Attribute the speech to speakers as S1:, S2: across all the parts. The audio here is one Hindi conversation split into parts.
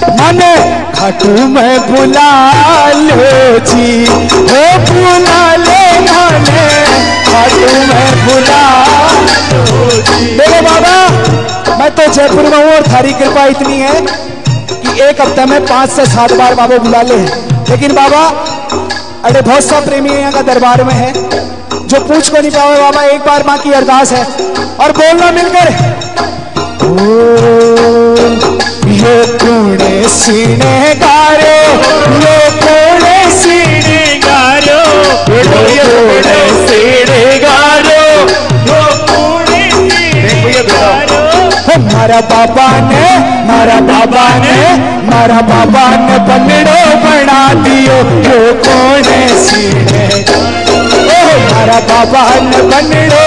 S1: मन खाटू में बुला लो जी, हो बुला ले माने खाटू में बुला लो जी। मेरे बाबा मैं तो जयपुर में हूँ और थारी कृपा इतनी है कि एक हफ्ते में 5 से 7 बार बाबा बुला ले। लेकिन बाबा अरे बहुत सा प्रेमी यहाँ का दरबार में है जो पूछ को नहीं पाओगे। बाबा एक बार माँ की अरदास है और बोलना मिलकर, ये कूड़े सीने गारो, ये कूड़े सीने गारो, ये कूड़े सीने गारो, ये कूड़े सीने गारो। मारा बाबा ने पलड़ो बना दियो, यो कूड़े सीने गारो। मारा बाबा ने पलड़ो।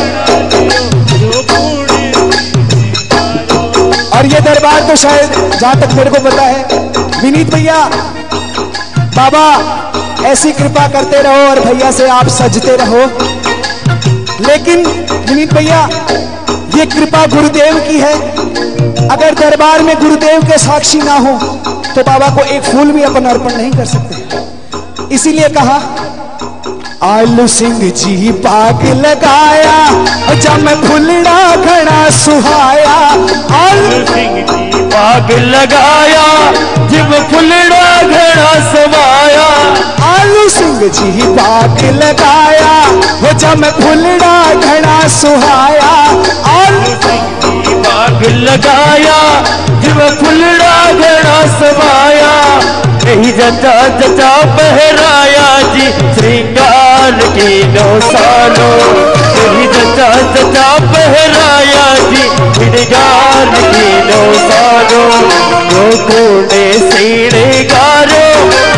S1: और ये दरबार तो शायद जहां तक मेरे को पता है विनीत भैया, बाबा ऐसी कृपा करते रहो और भैया से आप सजते रहो। लेकिन विनीत भैया ये कृपा गुरुदेव की है, अगर दरबार में गुरुदेव के साक्षी ना हो तो बाबा को एक फूल भी अपन अर्पण नहीं कर सकते। इसीलिए कहा आलू सिंह जी बाग लगाया, जब फुलड़ा घना सुहाया। आलू सिंह जी बाग लगाया, जब फुलड़ा घना समाया। आलू सिंह जी बाग लगाया, वो जब फुलड़ा घना सुहाया। आलू सिंह जी बाग लगाया, जब फुलड़ा घना समाया। यही जचा जचा पहराया जी श्रृंगार की 9 सालों। यही जचा जचा पहराया जी श्रृंगार की 9 सालों। यो कूड़े सीने गारो,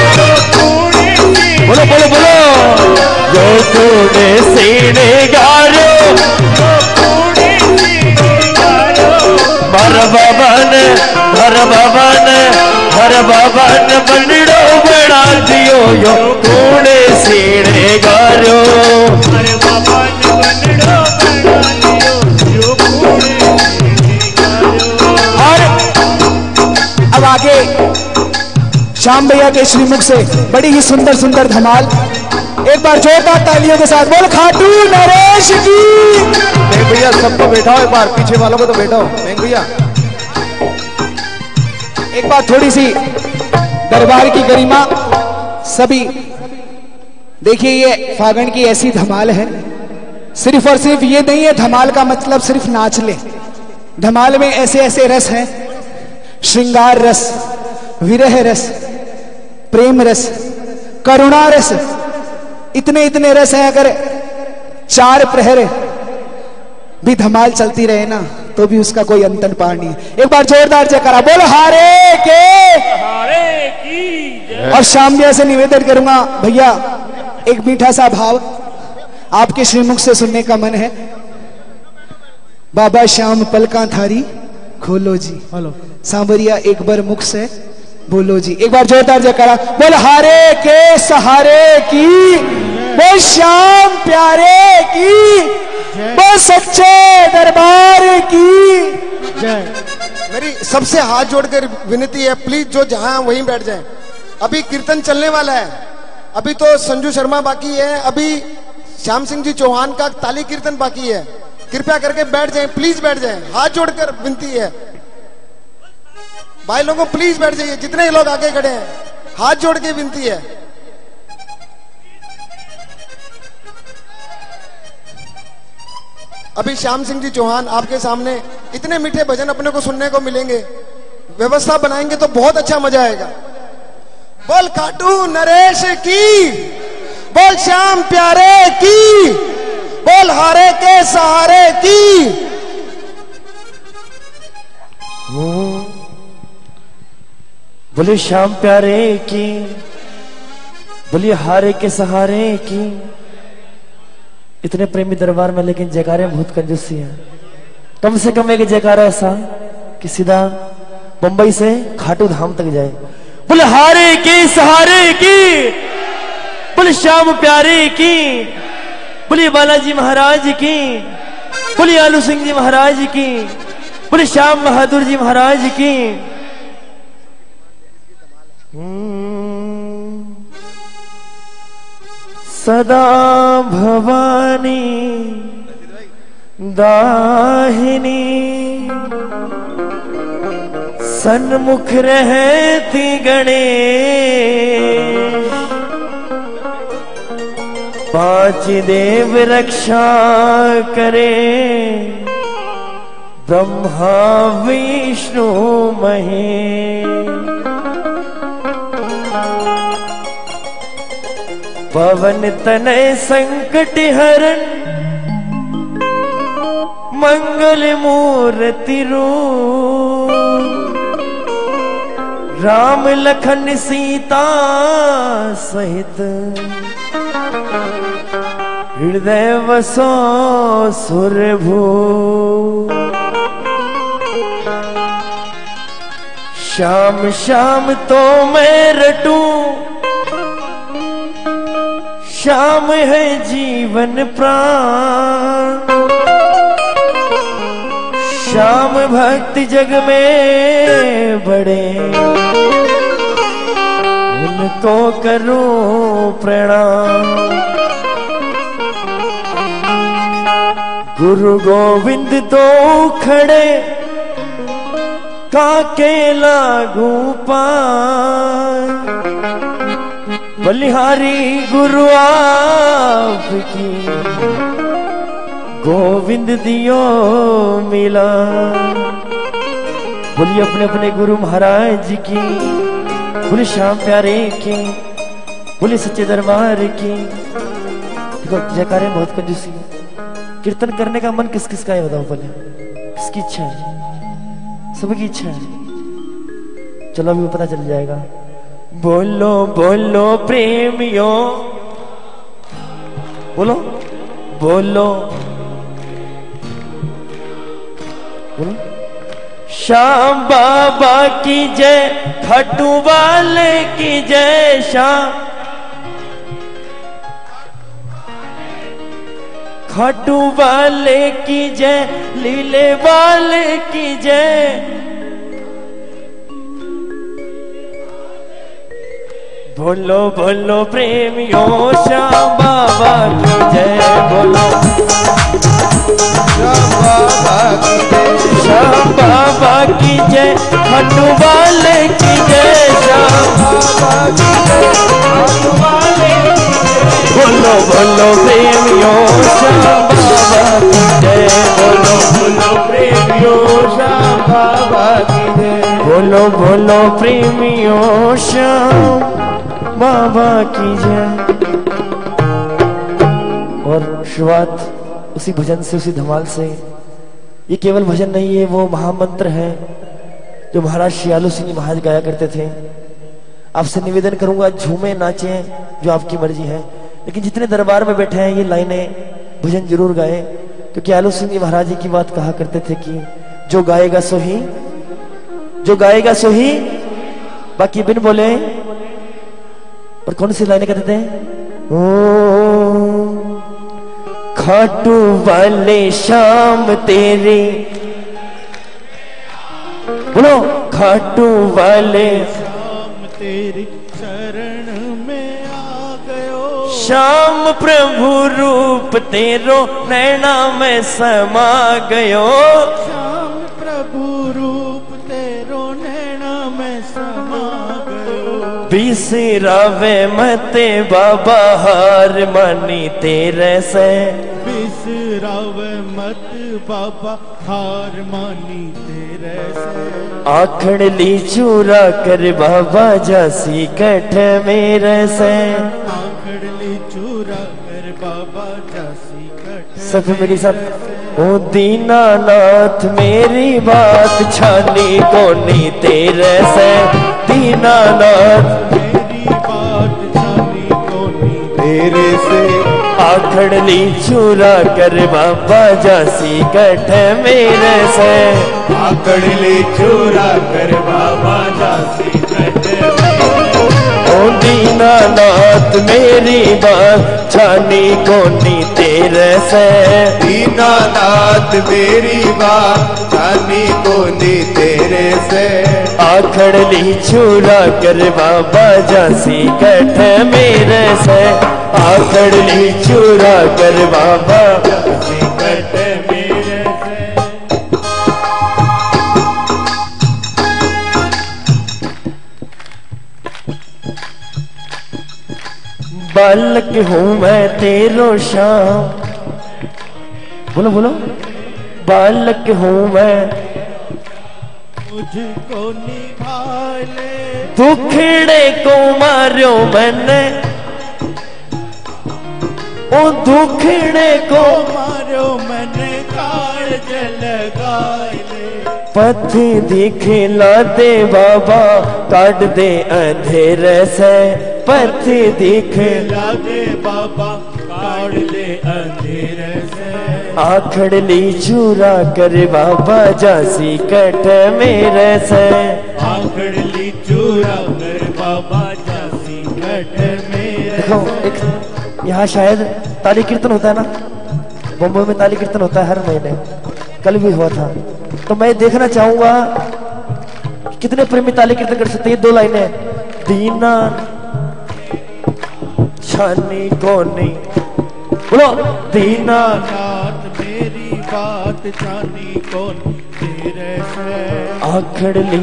S1: बोलो बोलो बोलो, यो कूड़े सीने गारो। हर बाबा ने पलड़ो बना दियो, यो कूड़े सीने गारो। हर बाबा ने पलड़ो बना दियो, यो कूड़े सीने गारो। और अब आगे श्याम भैया के श्रीमुख से बड़ी ही सुंदर सुंदर धमाल। एक बार जोरदार तालियों के साथ बोल खाटू नरेश की। भैया सबको बैठाओ, एक बार पीछे वालों को तो बैठाओ। भैया एक बार थोड़ी सी दरबार की गरिमा सभी देखिए। ये फागण की ऐसी धमाल है, सिर्फ और सिर्फ ये नहीं है धमाल का मतलब सिर्फ नाच ले। धमाल में ऐसे ऐसे रस हैं, श्रृंगार रस, विरह रस, प्रेम रस, करुणा रस, इतने इतने रस हैं। अगर 4 प्रहर भी धमाल चलती रहे ना तो भी उसका कोई अंतन पार नहीं है। एक बार जोरदार जयकारा बोल हारे की। और श्याम भैया से निवेदन करूंगा भैया एक मीठा सा भाव आपके श्रीमुख से सुनने का मन है। बाबा श्याम पलका थारी खोलो जी, हेलो सांवरिया एक बार मुख से बोलो जी। एक बार जोरदार जयकारा बोल हारे के सहारे की, बोल श्याम प्यारे की, बोल सच्चे दरबार की जय।
S2: मेरी सबसे हाथ जोड़कर विनती है, प्लीज जो जहां वहीं बैठ जाएं। अभी कीर्तन चलने वाला है, अभी तो संजू शर्मा बाकी है, अभी श्याम सिंह जी चौहान का ताली कीर्तन बाकी है। कृपया करके बैठ जाएं, प्लीज बैठ जाएं, हाथ जोड़कर विनती है। भाई लोगों प्लीज बैठ जाइए, जितने लोग आगे खड़े हैं हाथ जोड़ के विनती है। अभी श्याम सिंह जी चौहान आपके सामने इतने मीठे भजन अपने को सुनने को मिलेंगे, व्यवस्था बनाएंगे तो बहुत अच्छा मजा आएगा। बोल खाटू नरेश की, बोल श्याम प्यारे की, बोल हारे के सहारे की।
S3: बोले श्याम प्यारे की, बोलिए हारे के सहारे की। इतने प्रेमी दरबार में लेकिन जयकारे बहुत कंजूसी हैं। कम से कम एक जयकारा ऐसा कि सीधा बंबई से खाटू धाम तक जाए। बोले हारे के सहारे की, बोले श्याम प्यारे की, बोले बालाजी महाराज की, बोले आलू सिंह जी महाराज की, बोले श्याम बहादुर जी महाराज की। सदा भवानी दाहिनी सन्मुख रहती गणेश, पांच देव रक्षा करे, ब्रह्मा विष्णु महेश। पवन तनय संकट हरण, मंगल मूर्ति रूप, राम लखन सीता सहित, हृदय वसो सुरभू। श्याम श्याम तो मैं रटूं, श्याम है जीवन प्राण, श्याम भक्त जग में बड़े, उनको करूं प्रणाम। गुरु गोविंद दो खड़े, काके लागू पार, बलिहारी गुरु आपकी, गोविंद दियो मिला। बोलिए अपने अपने गुरु महाराज की, बोले श्याम प्यारे की, बोले सच्चे दरबार की। देखो जयकारे बहुत कंजूसी है। कीर्तन करने का मन किस किस का है बताओ पहले, किसकी इच्छा है? सबकी इच्छा है। चलो अभी पता चल जाएगा। बोलो बोलो प्रेमियों, बोलो बोलो बोलो। श्याम बाबा की जय, खाटू वाले की जय। श्याम खाटू वाले की जय, लीले वाले की जय। बोलो बोलो प्रेमियों, श्याम बाबा की जय। बोलो
S2: श्याम बाबा की जय,
S3: श्याम बाबा की जय, खाटू वाले की जय। श्याम बाबा की जय, खाटू वाले की जय। बोलो बोलो प्रेमियों, श्याम बाबा की जय। बोलो बोलो प्रेमियों, श्याम बाबा की जय। बोलो बोलो प्रेमियों, श्याम बाबा की जय। और शुरुआत उसी भजन से, उसी धमाल से। ये केवल भजन नहीं है, वो महामंत्र है जो महाराज श्यालू सिंह महाराज गाया करते थे। आपसे निवेदन करूंगा, झूमे नाचे जो आपकी मर्जी है, लेकिन जितने दरबार में बैठे हैं ये लाइनें भजन जरूर गाए, क्योंकि आलू सिंह जी महाराज जी की बात कहा करते थे कि जो गाएगा सो ही, जो गाएगा सो ही, बाकी बिन बोले। और कौन सी लाइनें कहते थे? ओ खाटू वाले श्याम तेरे, बोलो खाटू वाले
S4: श्याम तेरी शरण में आ गयो।
S3: श्याम प्रभु रूप तेरो नैना में समा गयो।
S4: श्याम प्रभु रूप तेरो नैना में समा गयो।
S3: बिसरावे मते बाबा हार मानी तेरे से।
S4: बिसरावे मत बाबा हार मानी तेरे से।
S3: आखड़ ली चूरा कर बाबा जासी कठ मेरे से।
S4: आखड़ ली चूरा कर बाबा जासी कठ।
S3: सब मेरी साथ। ओ दीनानाथ मेरी बात छानी कोनी तेरे से। दीनानाथ
S4: मेरी बात छानी कोनी
S2: तेरे से।
S3: आखड़ ली चूरा कर बाबा जासी कठ मेरे से।
S4: आकड़ ले चूरा कर बाबा जासी कट।
S3: ओ दीनानाथ मेरी बात छानी कोनी तेरे से।
S5: दीनानाथ मेरी बात छानी कोनी तेरे से।
S3: आखड़ ली चूरा कर बाबा जासी कठ मेरे से। आखड़ ली चूरा कर बाबा जासी कठ मेरे से। बालक हूँ मैं तेरो श्याम, बोलो बोलो। बालक हूँ मैं
S4: मुझको निभा ले।
S3: दुखड़े को मारो मैंने, ओ दुखड़े को
S4: मारो मैंने काज लगाए ले।
S3: पथ दिखला दे बाबा काट दे अंधेरे से। पथ दिखला
S4: दे बाबा काट दे अंधेरे से।
S3: आखड़ ली चूरा कर बाबा जासी कठ मेरे से।
S4: आखड़ ली चूरा कर बाबा जासी कठ मेरे से।
S3: यहाँ शायद ताली कीर्तन होता है ना, बम्बई में ताली कीर्तन होता है हर महीने, कल भी हुआ था। तो मैं देखना चाहूंगा कितने प्रेमी ताली कीर्तन कर सकते हैं। 2 लाइनें। दीना छानी कोनी, बोलो।
S4: दीनानाथ मेरी बात छानी कोनी तेरे से।
S3: आखड़ ली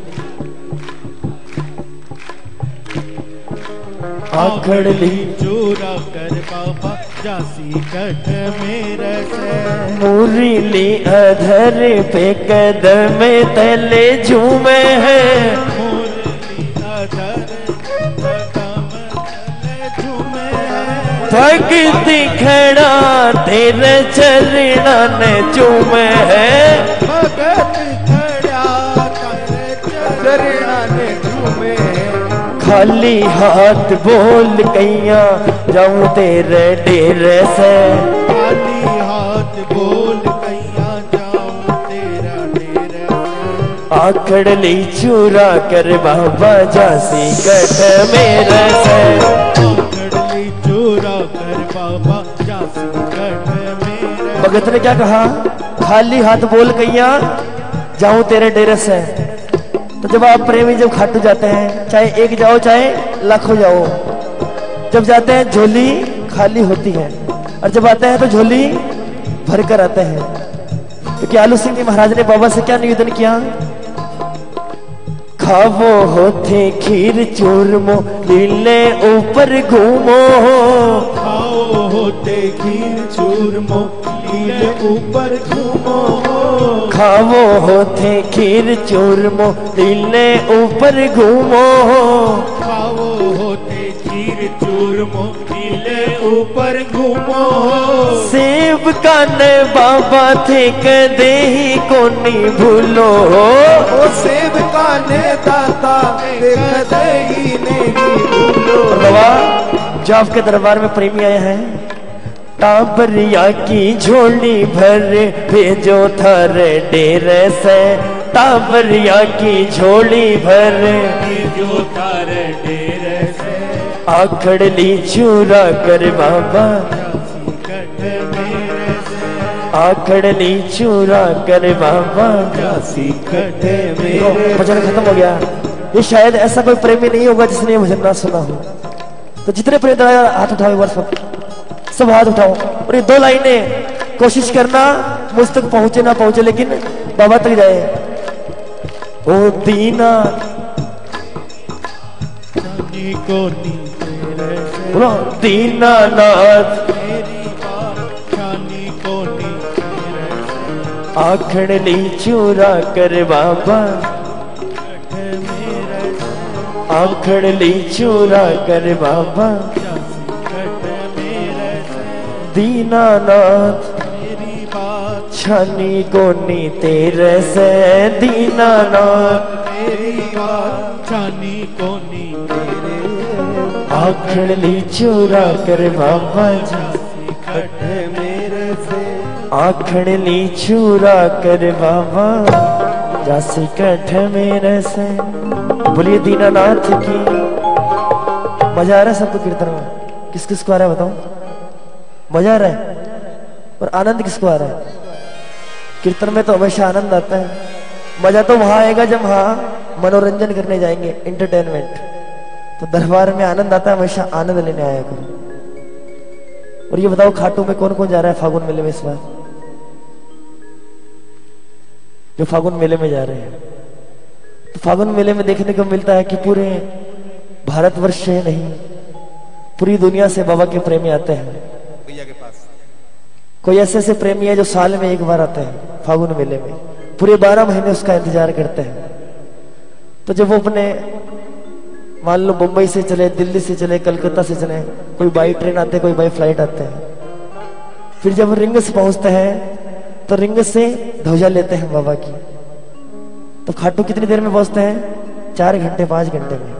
S3: आखड़ ली
S4: चूरा कर बाबा जासी कठ मेरे से।
S3: मूरी ली अधर पे कदम तले झूमे है।
S4: मुरली अधर कदम तले झूमे है।
S3: भक्ति खड़ा तेरे चरणन चूमे है।
S4: भगत खड़ा तेरे चरणन झूमे है।
S3: खाली हाथ बोल कैया जाऊं तेरे डेरे से।
S4: खाली हाथ बोल कैया जाऊं तेरा डेरे से।
S3: आखड़ ली चूरा कर बाबा जासी कठ मेरे से।
S4: आखड़ ली चूरा कर बाबा जासी कठ मेरे।
S3: भगत ने क्या कहा? खाली हाथ बोल कैया जाऊं तेरे डेरे से। तो जब आप प्रेमी जब खाटू जाते हैं, चाहे एक जाओ चाहे लाखों जाओ, जब जाते हैं झोली खाली होती है, और जब आते हैं तो झोली भर कर आते हैं। तो क्या आलू सिंह जी महाराज ने बाबा से क्या निवेदन किया? खावो होते खीर चूरमो लीले ऊपर घूमो।
S4: खाओ होते खीर चूरमो लीले ऊपर घूमो।
S3: खावो होते खीर चूरमो लीले ऊपर घूमो।
S4: खाओ होते खीर चूरमो लीले ऊपर घूमो।
S3: सेब काने बाबा थे कदे ही कोनी भूलो।
S5: ओ सेब काने दाता कदे ही नहीं भूलो।
S3: बाबा जो आपके दरबार में प्रेमी आए हैं, टाबरिया की झोली भर भेजो थारे डेरे से। टाबरिया की झोली भर
S4: भेजो थारे डेरे से।
S3: आखड़ ली चूरा कर बाबा
S4: जासी कठ मेरे से।
S3: आखड़ ली चूरा कर बाबा
S5: जासी कठ मेरे।
S3: भजन खत्म हो गया। ये शायद ऐसा कोई प्रेमी नहीं होगा जिसने ये भजन ना सुना हो। तो जितने प्रेमी हाथ उठाओ, एक बार सब हाथ उठाओ, और ये 2 लाइनें कोशिश करना मुझ तक पहुंचे ना पहुंचे, लेकिन बाबा तक जाए। ओ दीना
S4: छानी कोनी तेरे से।
S3: बोलो दीनानाथ
S4: मेरी बात छानी कोनी तेरे से।
S3: आखड़ ली चूरा कर बाबा।
S4: कठ मेरे से।
S3: आखड़ ली चूरा कर बाबा।
S4: जासी कठ मेरे से।
S3: दीनानाथ
S4: मेरी बात
S3: छानी कोनी तेरे से। दीनानाथ
S4: मेरी बात छानी कोनी तेरे से।
S3: आखड़ ली चूरा कर बाबा।
S4: जासी कठ मेरे से।
S3: आखड़ ली चूरा कर बाबा जासी कठ मेरे से। बोलिए दीनानाथ की। मजा आ रहा है सबको कीर्तन में? किस किस को आ रहा है बताओ? मजा आ रहा है? और आनंद किसको आ रहा है? कीर्तन में तो हमेशा आनंद आता है। मजा तो वहां आएगा जब वहां मनोरंजन करने जाएंगे, एंटरटेनमेंट। तो दरबार में आनंद आता है, हमेशा आनंद लेने आया करो। और ये बताओ खाटू में कौन कौन जा रहा है फागुन मेले में इस बार? जो फागुन मेले में जा रहे हैं, तो फागुन मेले में देखने को मिलता है कि पूरे भारतवर्ष से नहीं, पूरी दुनिया से बाबा के प्रेमी आते हैं भैया के पास। कोई ऐसे ऐसे प्रेमी है जो साल में एक बार आते हैं फागुन मेले में, पूरे 12 महीने उसका इंतजार करते हैं। तो जब वो अपने मान लो मुंबई से चले, दिल्ली से चले, कलकत्ता से चले, कोई बाई ट्रेन आते हैं, कोई बाई फ्लाइट आते हैं, फिर जब रिंग्स पहुंचते हैं तो रिंग्स से ध्वजा लेते हैं बाबा की। तो खाटू कितनी देर में पहुंचते हैं? 4 घंटे 5 घंटे में।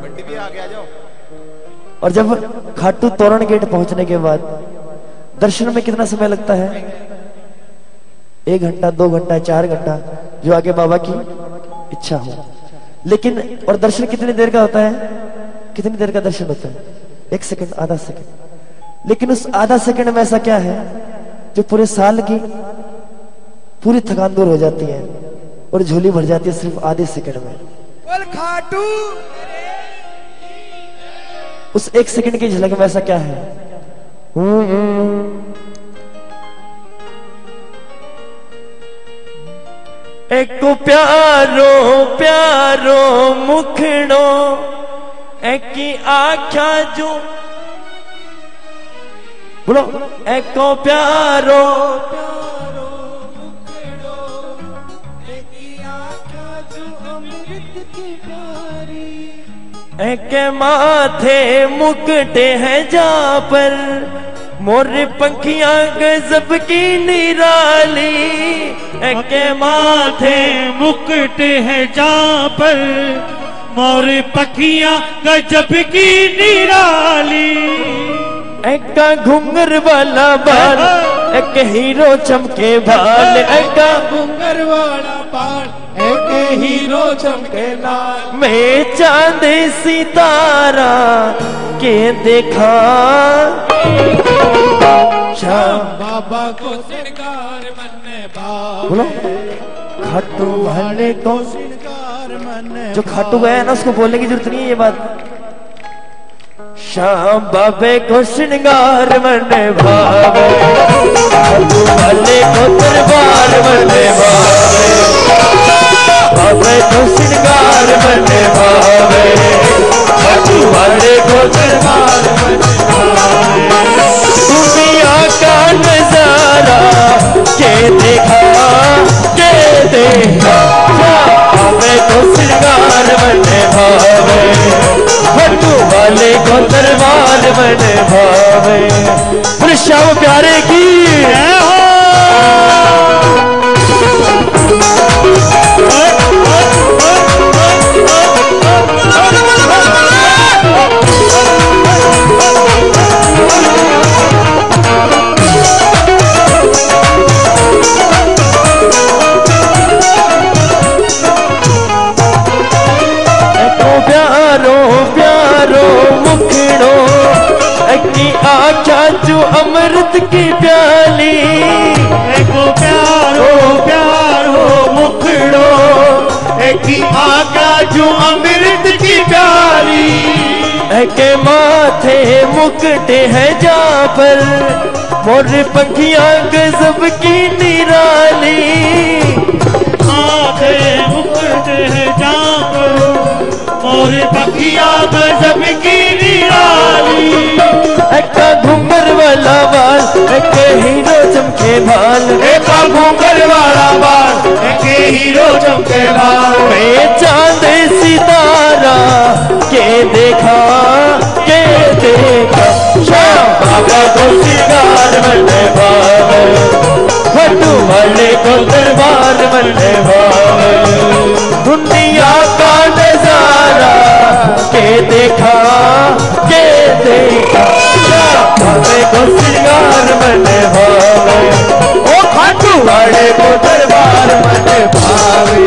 S3: और जब खाटू तोरण गेट पहुंचने के बाद दर्शन में कितना समय लगता है? 1 घंटा 2 घंटा 4 घंटा, जो आगे बाबा की इच्छा हो। लेकिन और दर्शन कितनी देर का होता है? कितनी देर का दर्शन होता है? 1 सेकंड, आधा सेकंड। लेकिन उस आधा सेकंड में ऐसा क्या है जो पूरे साल की पूरी थकान दूर हो जाती है और झोली भर जाती है सिर्फ आधे सेकंड में।
S2: बोल खाटू।
S3: उस 1 सेकंड की झलक में ऐसा क्या है? एक प्यारो प्यारो मुखड़ो एक आख्या जो बोलो, एक प्यारो प्यारो मुखड़ो एक आख्या जो अमृत की प्यारी। एक माथे मुकटे हैं जा पर मोर पंखियां गजब की निराली। एक माथे
S4: मुकुट है जहाँ पर मोर पखियां गजब की निराली।
S3: एक घुंगर वाला बाल, एक हीरो चमके बाल, एक
S4: घुंगर वाला बाल, एक हीरो चमके लाल।
S3: मैं चांद सितारा के देखा
S4: श्याम बाबा को श्रृंगार मन भावे।
S3: बोलो, खाटू वाले को
S4: श्रृंगार मन।
S3: जो खाटू गया है ना उसको बोलने की जरूरत नहीं है ये बात। श्याम बाबे को श्रृंगार मन भावे, खाटू वाले को दरबार मन भावे। बाबे को श्रृंगार मन भावे, खाटू वाले को दरबार मन भावे। दुनिया का नजारा के देखा, के देखा, बाबे को श्रृंगार मन भावे, खाटू वाले को दरबार मन भावे। फिर श्याम प्यारे की प्यारो प्यारो मुखड़ो की आख्या जो अमृत की प्याली।
S4: एको प्यारो प्यारो मुखड़ो की आख्या जो अमृत की प्याली।
S3: के माथे मुकटे हैं जा पर मोर पंखियां गजब की निराली।
S4: माथे मुकटे हैं जा पर मोर पंखियां गजब की निराली।
S3: एक घूंगर वाला बाल, एक हीरो चमके बाल,
S4: एक घूंगर वाला बाल, एक हीरो चमके बाल।
S3: मैं चांद सितारा के देखा, के देखा, श्याम बाबा को श्रृंगार मन भावे, खाटू वाले को दरबार मन भावे। दुनिया का नजारा के देखा, के देखा, श्याम बाबे को श्रृंगार मन भावे, ओ खाटू वाले को दरबार मन भावे।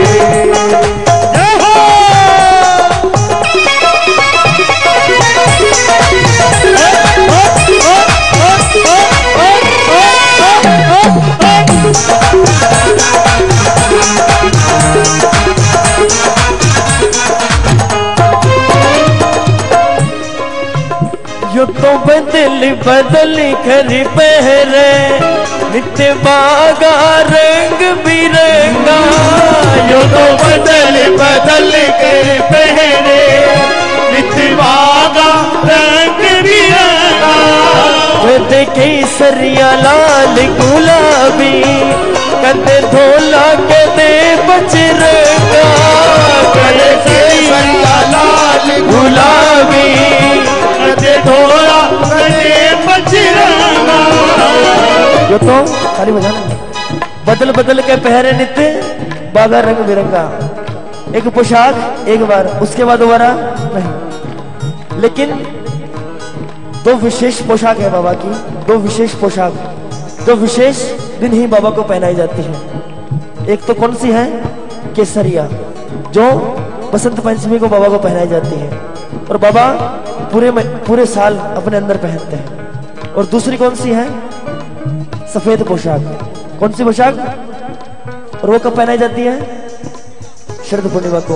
S3: बदल कर पहरे नित्य बागा रंग बिरंगा। यो तो बदल बदल कर पहरे नित्य बागा रंग बिरंगा। कदे केसरिया लाल गुलाबी कदे धोला कदे बजरंगा। कदे केसरिया लाल गुलाबी कदे धोला कदे बजरंगा। यो तो ताली बजाना। बदल बदल के पहरे नित्य बागा रंग बिरंगा। एक पोशाक एक बार, उसके बाद दोबारा नहीं। लेकिन दो विशेष पोशाक है बाबा की, दो विशेष पोशाक जो विशेष दिन ही बाबा को पहनाई जाती है। एक तो कौन सी है? केसरिया, जो बसंत पंचमी को बाबा को पहनाई जाती है और बाबा पूरे साल अपने अंदर पहनते हैं। और दूसरी कौन सी है? सफेद पोशाक। कौन सी पोशाक? और वो कब पहनाई जाती है? शरद पूर्णिमा को।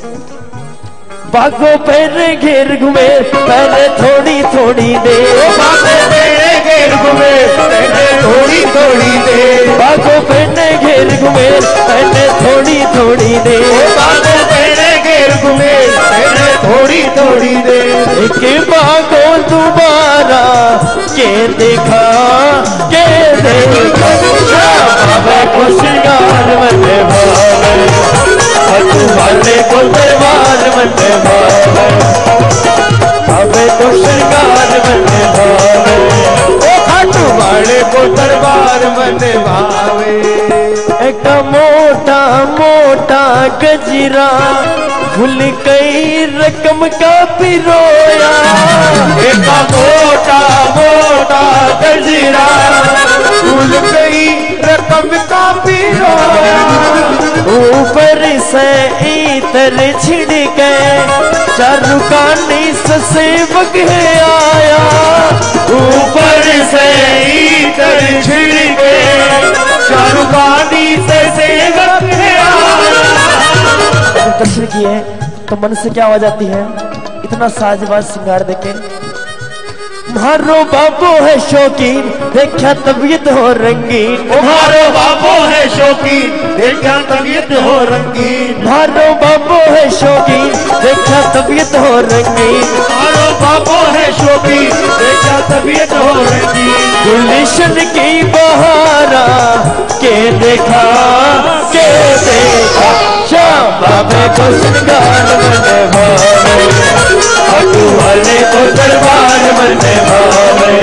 S3: बागों पहने घेर घूमे पहले थोड़ी थोड़ी देर। बागों पहने घेर घूमे पहले थोड़ी थोड़ी देर। बागों पहने घेर घूमे पहले थोड़ी थोड़ी देर। बागों पहने घेर घूमे पहले थोड़ी थोड़ी देर। एक बागों दोबारा के देखा के देखा। बाबा को श्रृंगार बने भावे वाले को दरबार बने भावे। बाबे को श्रृंगार बने भावे ओ खाटू वाले को दरबार बने भावे। एक मोटा मोटा गजरा भूल गई रकम का पिरोया। एक मोटा मोटा गजरा भूल गई रकम का पिरोया। ऊपर से इतर छिड़के चारू कानी से बगे आया। ऊपर से इतर छिड़के चारू कानी से बगे आया। दर्शन किए तो मन से क्या आवाज आती है? इतना साजबाज श्रृंगार देखे। मारो बाबो है शौकीन देखा तबीयत हो रंगीन। मारो बाबो है शौकीन देखा तबीयत हो रंगीन। मारो बाबो है शौकीन देखा तबीयत हो रंगीन। मारो बाबो है शौकीन देखा तबीयत हो रंगीन। गुलशन की बहारा के देखा के देखा। श्याम बाबे को श्रृंगार बने भावे खाटू वाले को दरबार बने भावे।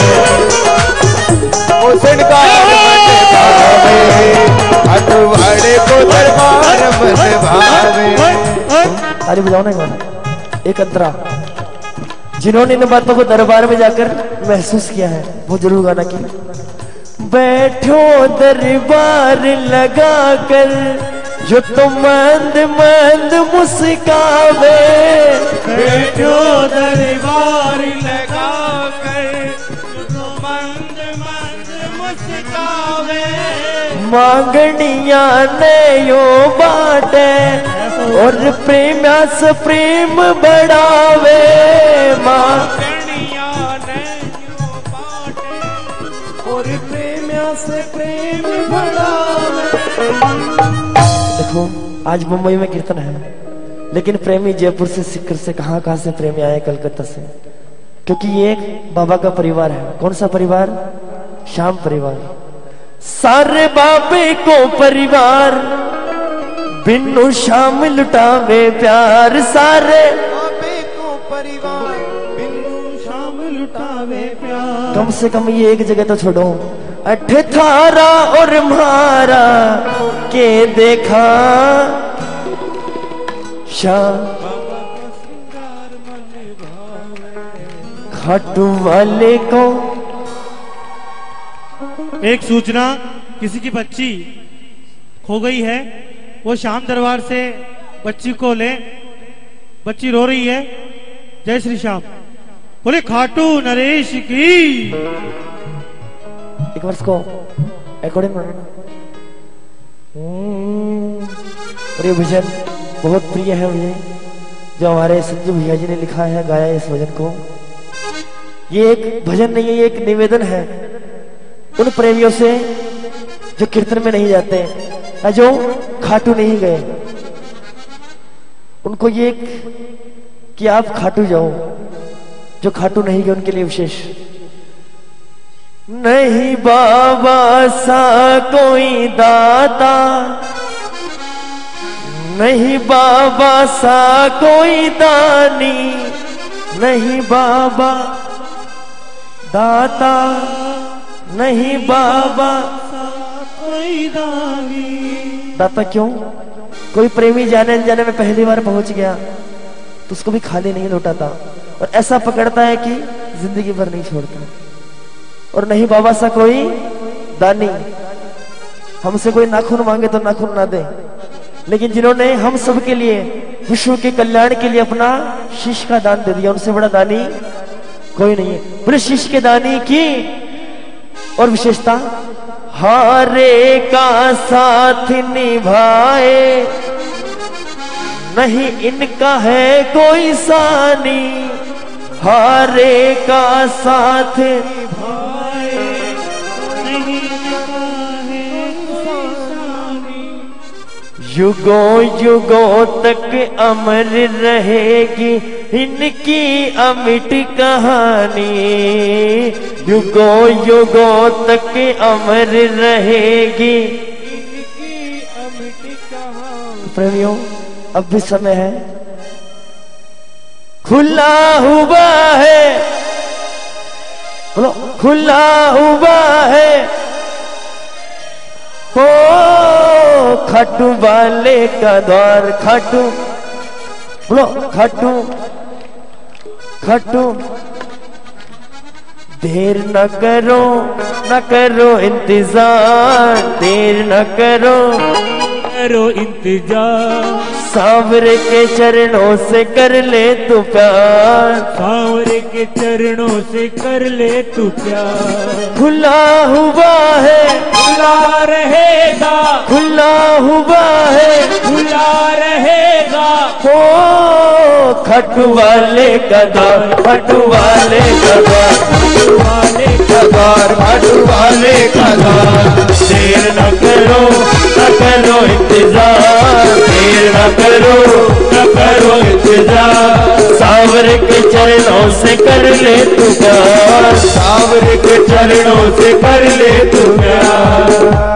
S3: ओ श्रृंगार बने भावे खाटू वाले को दरबार बने भावे। ताली बजाओ ना गाना। एक अंतरा जिन्होंने इन बातों को दरबार में जाकर महसूस किया है वो जरूर गाना की। बैठो दरबार लगा कर जो तो मंद मंद मुस्कावे।
S4: बैठो दरबार लगा कर जो तो मंद मंद मुस्कावे।
S3: मांगनिया ने यो बाटे और प्रेम्या से प्रेम बढ़ावे।
S4: मांगनिया ने यो बाटे और प्रेम्या से प्रेम बढ़ावे।
S3: देखो आज मुंबई में कीर्तन है लेकिन प्रेमी जयपुर से सिक्कर से कहां से प्रेमी आए कलकत्ता से। क्योंकि ये एक बाबा का परिवार है। कौन सा परिवार? श्याम परिवार। सारे बाबे को परिवार बिनु श्याम लुटावे प्यार। सारे
S4: बाबे को परिवार बिनु श्याम लुटावे प्यार।
S3: कम से कम ये एक जगह तो छोड़ो। अठ थारा और मारा के देखा श्याम खाटू वाले को।
S4: एक सूचना, किसी की बच्ची खो गई है, वो श्याम दरबार से बच्ची को ले। बच्ची रो रही है। जय श्री श्याम बोले खाटू नरेश की।
S3: एक वर्ष को अकॉर्डिंग और ये भजन बहुत प्रिय है मुझे, जो हमारे संजू भैया जी ने लिखा है, गाया इस भजन को। ये एक भजन नहीं है, ये एक निवेदन है उन प्रेमियों से जो कीर्तन में नहीं जाते या जो खाटू नहीं गए। उनको ये कि आप खाटू जाओ, जो खाटू नहीं गए उनके लिए विशेष। नहीं बाबा सा कोई दाता, नहीं बाबा सा कोई दानी, नहीं बाबा दाता, नहीं बाबा कोई दानी। दाता क्यों? कोई प्रेमी जाने अनजाने में पहली बार पहुंच गया तो उसको भी खाली नहीं लौटाता और ऐसा पकड़ता है कि जिंदगी भर नहीं छोड़ता। और नहीं बाबा सा कोई दानी, हमसे कोई नाखून मांगे तो नाखून ना दे, लेकिन जिन्होंने हम सब के लिए विश्व के कल्याण के लिए अपना शीश का दान दे दिया, उनसे बड़ा दानी कोई नहीं है। पूरे शीश के दानी की और विशेषता, हारे का साथ निभाए, नहीं इनका है कोई सानी, हारे का साथ निभाए, नहीं इनका है कोई सानी। युगों युगों तक अमर रहेगी इनकी अमिट कहानी, युगों युगों तक अमर रहेगी इनकी अमिट कहानी। प्रेमियों, अब भी समय है, खुला हुआ है, बोलो खुला हुआ है, हो खाटू वाले का द्वार, खाटू बोलो खाटू खाटू। देर न करो इंतजार, देर न करो इंतजार, सांवरे के चरणों से कर ले तू प्यार, सांवरे के चरणों से कर ले तू प्यार। खुला हुआ है, खुला रहेगा, खुला हुआ है, खुला रहेगा, हो खटू वाले का द्वार, खटू वाले का द्वार, खटू वाले का द्वार, खटू वाले का द्वार। देर न करो इंतजार, देर न करो इंतजार, सांवरे के चरणों से कर ले तू प्यार, सांवरे के चरणों से कर ले तू प्यार।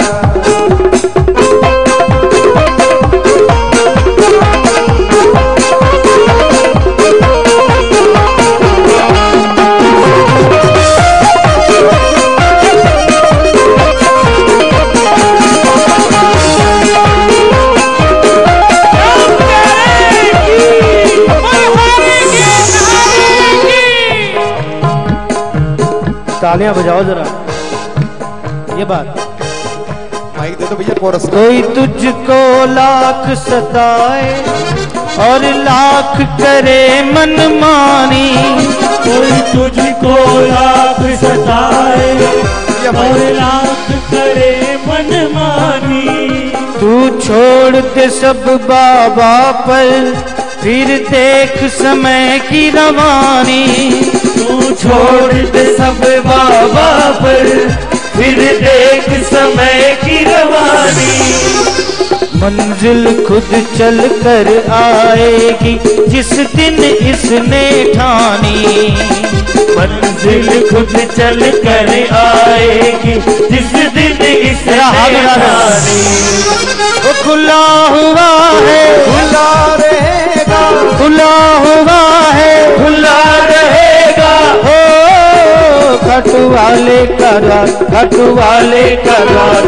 S4: तालियां बजाओ जरा, ये बात
S2: माइक दे दो भैया कोरस।
S4: कोई तुझको लाख सताए और लाख करे मनमानी, कोई तुझको लाख सताए और लाख करे मनमानी, तू छोड़ दे सब बाबा पर फिर देख समय की रवानी, तू छोड़ दे सब बाबा पर फिर देख समय की रवानी। मंजिल खुद चल कर आएगी जिस दिन इसने ठानी, मंजिल खुद चल कर आएगी जिस दिन इसने ठानी। वो खुला हुआ है, खुला रहेगा, खुला हुआ है, खुला रहेगा, हो खाटू वाले का द्वार, खाटू वाले का द्वार।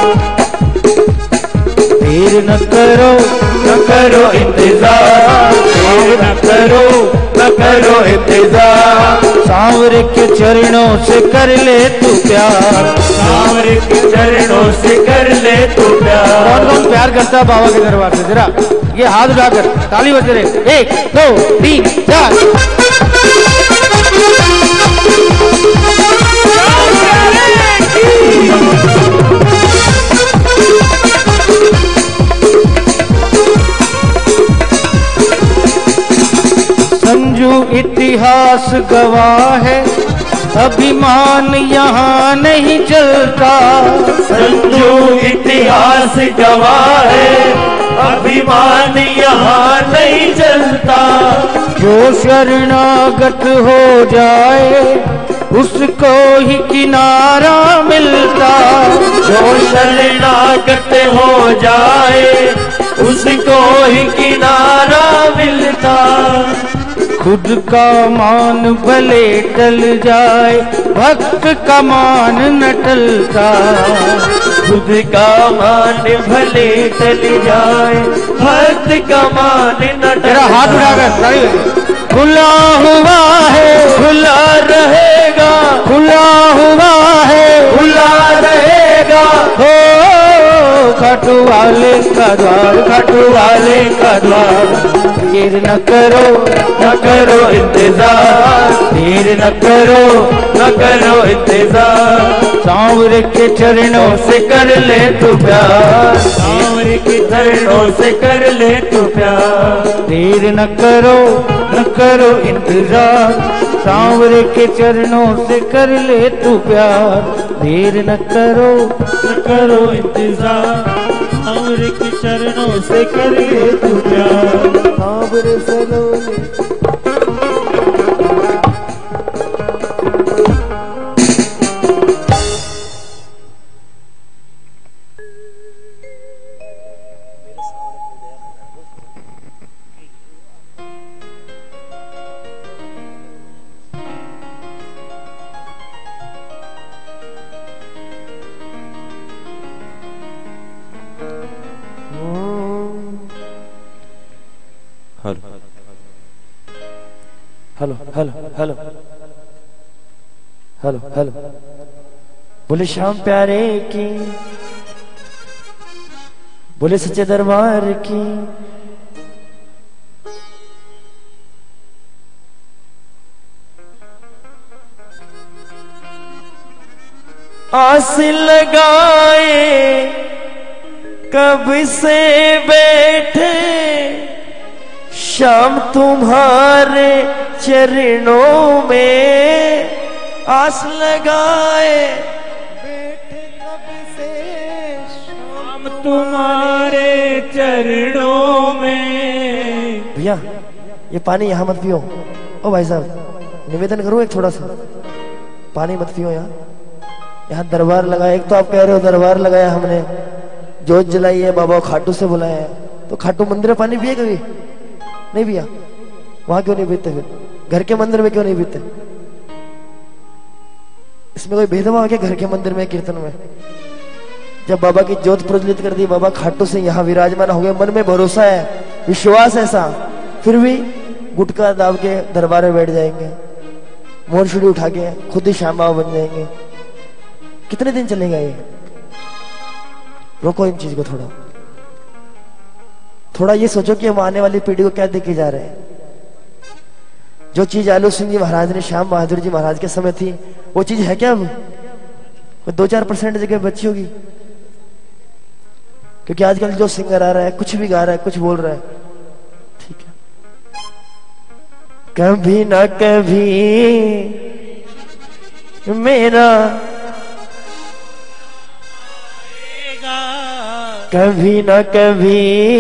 S4: देर न करो इंतजार, देर न करो इंतजार, सांवरे के चरणों से कर ले तू प्यार, सांवरे के चरणों से कर ले तू प्यार। कौन कौन प्यार करता है बाबा के दरबार से? जरा ये हाथ उठाकर ताली बजा रहे, 1 2 3 4। संजू इतिहास गवाह है,
S6: अभिमान यहाँ नहीं चलता।
S3: संजू इतिहास गवाह है, अभिमान यहाँ नहीं चलता।
S6: जो शरणागत हो जाए उसको ही किनारा मिलता।
S3: जो शरणागत हो जाए उसको ही किनारा मिलता।
S6: खुद का मान भले टल जाए भक्त का मान न टलता।
S3: खुद का मान भले टल जाए भक्त का मान न
S6: तेरा हाथ उठाकर खुला हुआ है
S3: खुला रहेगा,
S6: खुला हुआ है
S3: खुला रहेगा।
S6: हो खाटू वाले का द्वार, खाटू वाले का द्वार। देर न करो
S3: न करो इंतजार,
S6: देर न करो
S3: न करो इंतजार।
S6: सांवरे के चरणों से कर ले तू प्यार,
S3: सांवरे के चरणों से कर ले तू प्यार।
S6: देर न करो इंतजार। सांवरे के चरणों से कर ले तू प्यार। देर न करो
S4: इंतजार। सांवरे के चरणों से कर ले तू प्यार।
S2: सांवरे सलोने
S3: hello
S1: hello hello hello hello बोले श्याम प्यारे की, बोले सच्चे दरबार की। आस लगाए कब से बैठे श्याम तुम्हारे चरणों में। आस लगाए
S5: बैठे कब से
S4: हम तुम्हारे चरणों में।
S1: भैया ये पानी यहाँ मत पियो। ओ भाई साहब निवेदन करूँ एक थोड़ा सा, पानी मत पियो यहाँ दरबार लगाया। एक तो आप कह रहे हो दरबार लगाया हमने, जोत जलाई है, बाबा खाटू से बुलाया है, तो खाटू मंदिर में पानी पिए कभी नहीं पिया? वहां क्यों नहीं पीते? फिर घर के मंदिर में क्यों नहीं पीते? इसमें कोई भेदभाव है क्या घर के मंदिर में कीर्तन में? जब बाबा की ज्योत प्रज्वलित कर दी, बाबा खाटू से यहाँ विराजमान हो गए, मन में भरोसा है, विश्वास ऐसा, फिर भी गुटखा दाब के दरबार में बैठ जाएंगे, मोरछुड़ी उठा के खुद ही श्याम बाबा बन जाएंगे। कितने दिन चलेगा ये? रोको इन चीज को थोड़ा थोड़ा ये सोचो कि हम आने वाली पीढ़ी को क्या देके जा रहे हैं। जो चीज आलू सिंह जी महाराज ने श्याम बहादुर जी महाराज के समय थी, वो चीज है क्या अब? 2-4% जगह बची होगी, क्योंकि आजकल जो सिंगर आ रहा है कुछ भी गा रहा है, कुछ बोल रहा है, ठीक है। कभी ना कभी मेरा, कभी ना कभी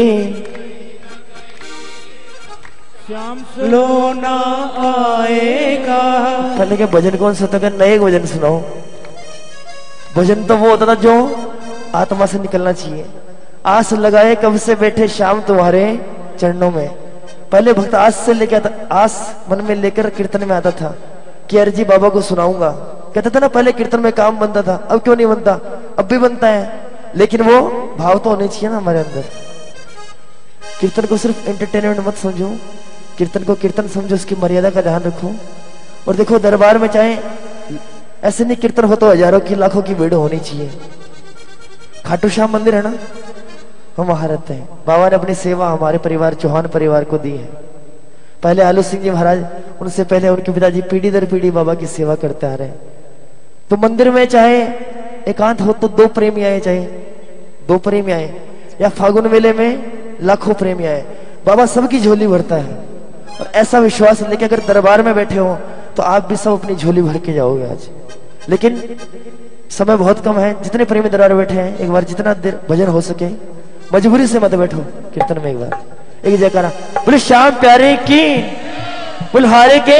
S4: श्याम लोना आएगा।
S1: पहले के भजन कौन सा था? नए भजन सुनाओ। भजन तो वो होता था जो आत्मा से निकलना चाहिए। आस लगाए कब से बैठे श्याम तुम्हारे चरणों में। पहले भक्त आस से लेके आता, आस मन में लेकर कीर्तन में आता था कि अर्जी बाबा को सुनाऊंगा। कहता था ना पहले कीर्तन में काम बनता था, अब क्यों नहीं बनता? अब भी बनता है, लेकिन वो भाव तो होने चाहिए ना हमारे अंदर। कीर्तन को सिर्फ एंटरटेनमेंट मत समझो, कीर्तन को कीर्तन समझो, उसकी मर्यादा का ध्यान रखो। और देखो दरबार में चाहे ऐसे नहीं कीर्तन हो तो हजारों की लाखों की भीड़ होनी चाहिए। खाटू श्याम मंदिर है ना, हम वहां रहते हैं। बाबा ने अपनी सेवा हमारे परिवार चौहान परिवार को दी है। पहले आलू सिंह जी महाराज, उनसे पहले उनके पिताजी पीढ़ी दर पीढ़ी बाबा की सेवा करते आ रहे हैं। तो मंदिर में चाहे एकांत हो तो 2 प्रेमी आए, चाहे 2 प्रेमी आए, या फागुन मेले में लाखों प्रेमी आए, बाबा सबकी झोली भरता है। और ऐसा विश्वास लेके अगर दरबार में बैठे हो
S3: तो आप भी सब अपनी झोली भर के जाओगे आज। लेकिन समय बहुत कम है, जितने प्रेमी दरबार बैठे हैं एक बार जितना देर भजन हो सके मजबूरी से मत बैठो कीर्तन में, एक बार एक जयकारा बोले श्याम प्यारे की बुल्हारे के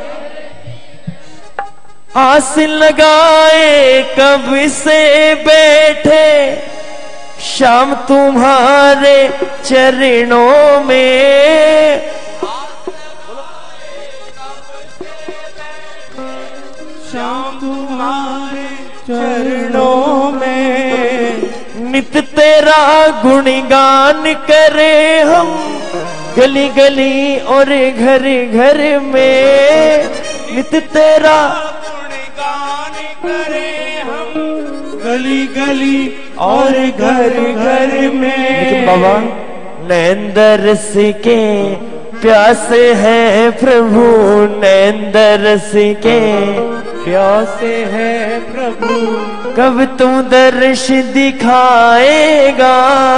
S3: आस लगाए कब से बैठे श्याम तुम्हारे चरणों में।
S6: श्याम तुम्हारे चरणों में
S3: नित तेरा गुणगान करे हम गली गली और घर घर में। नित तेरा
S6: गुणगान करे हम गली गली और घर घर में।
S3: लेकिन बाबा नैंदरस के प्यासे है प्रभु, नैंदरस के
S6: प्यासे है प्रभु
S3: कब तुम दर्श दिखाएगा।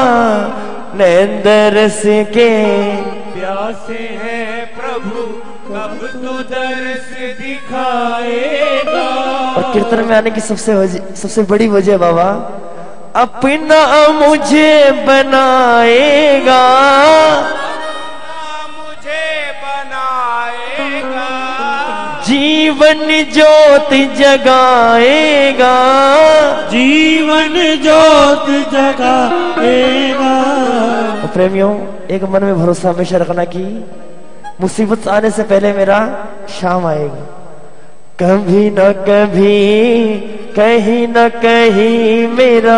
S3: नैंदरस के
S6: प्यासे है प्रभु कब तो दर्श दिखाएगा।
S3: और कीर्तन में आने की सबसे बड़ी वजह बाबा अपना मुझे बनाएगा,
S6: मुझे बनाएगा
S3: जीवन ज्योत जगाएगा,
S4: जीवन ज्योत जगाएगा।
S3: और प्रेमियों एक मन में भरोसा हमेशा रखना कि मुसीबत आने से पहले मेरा शाम आएगा। कभी न कभी कहीं न कहीं मेरा,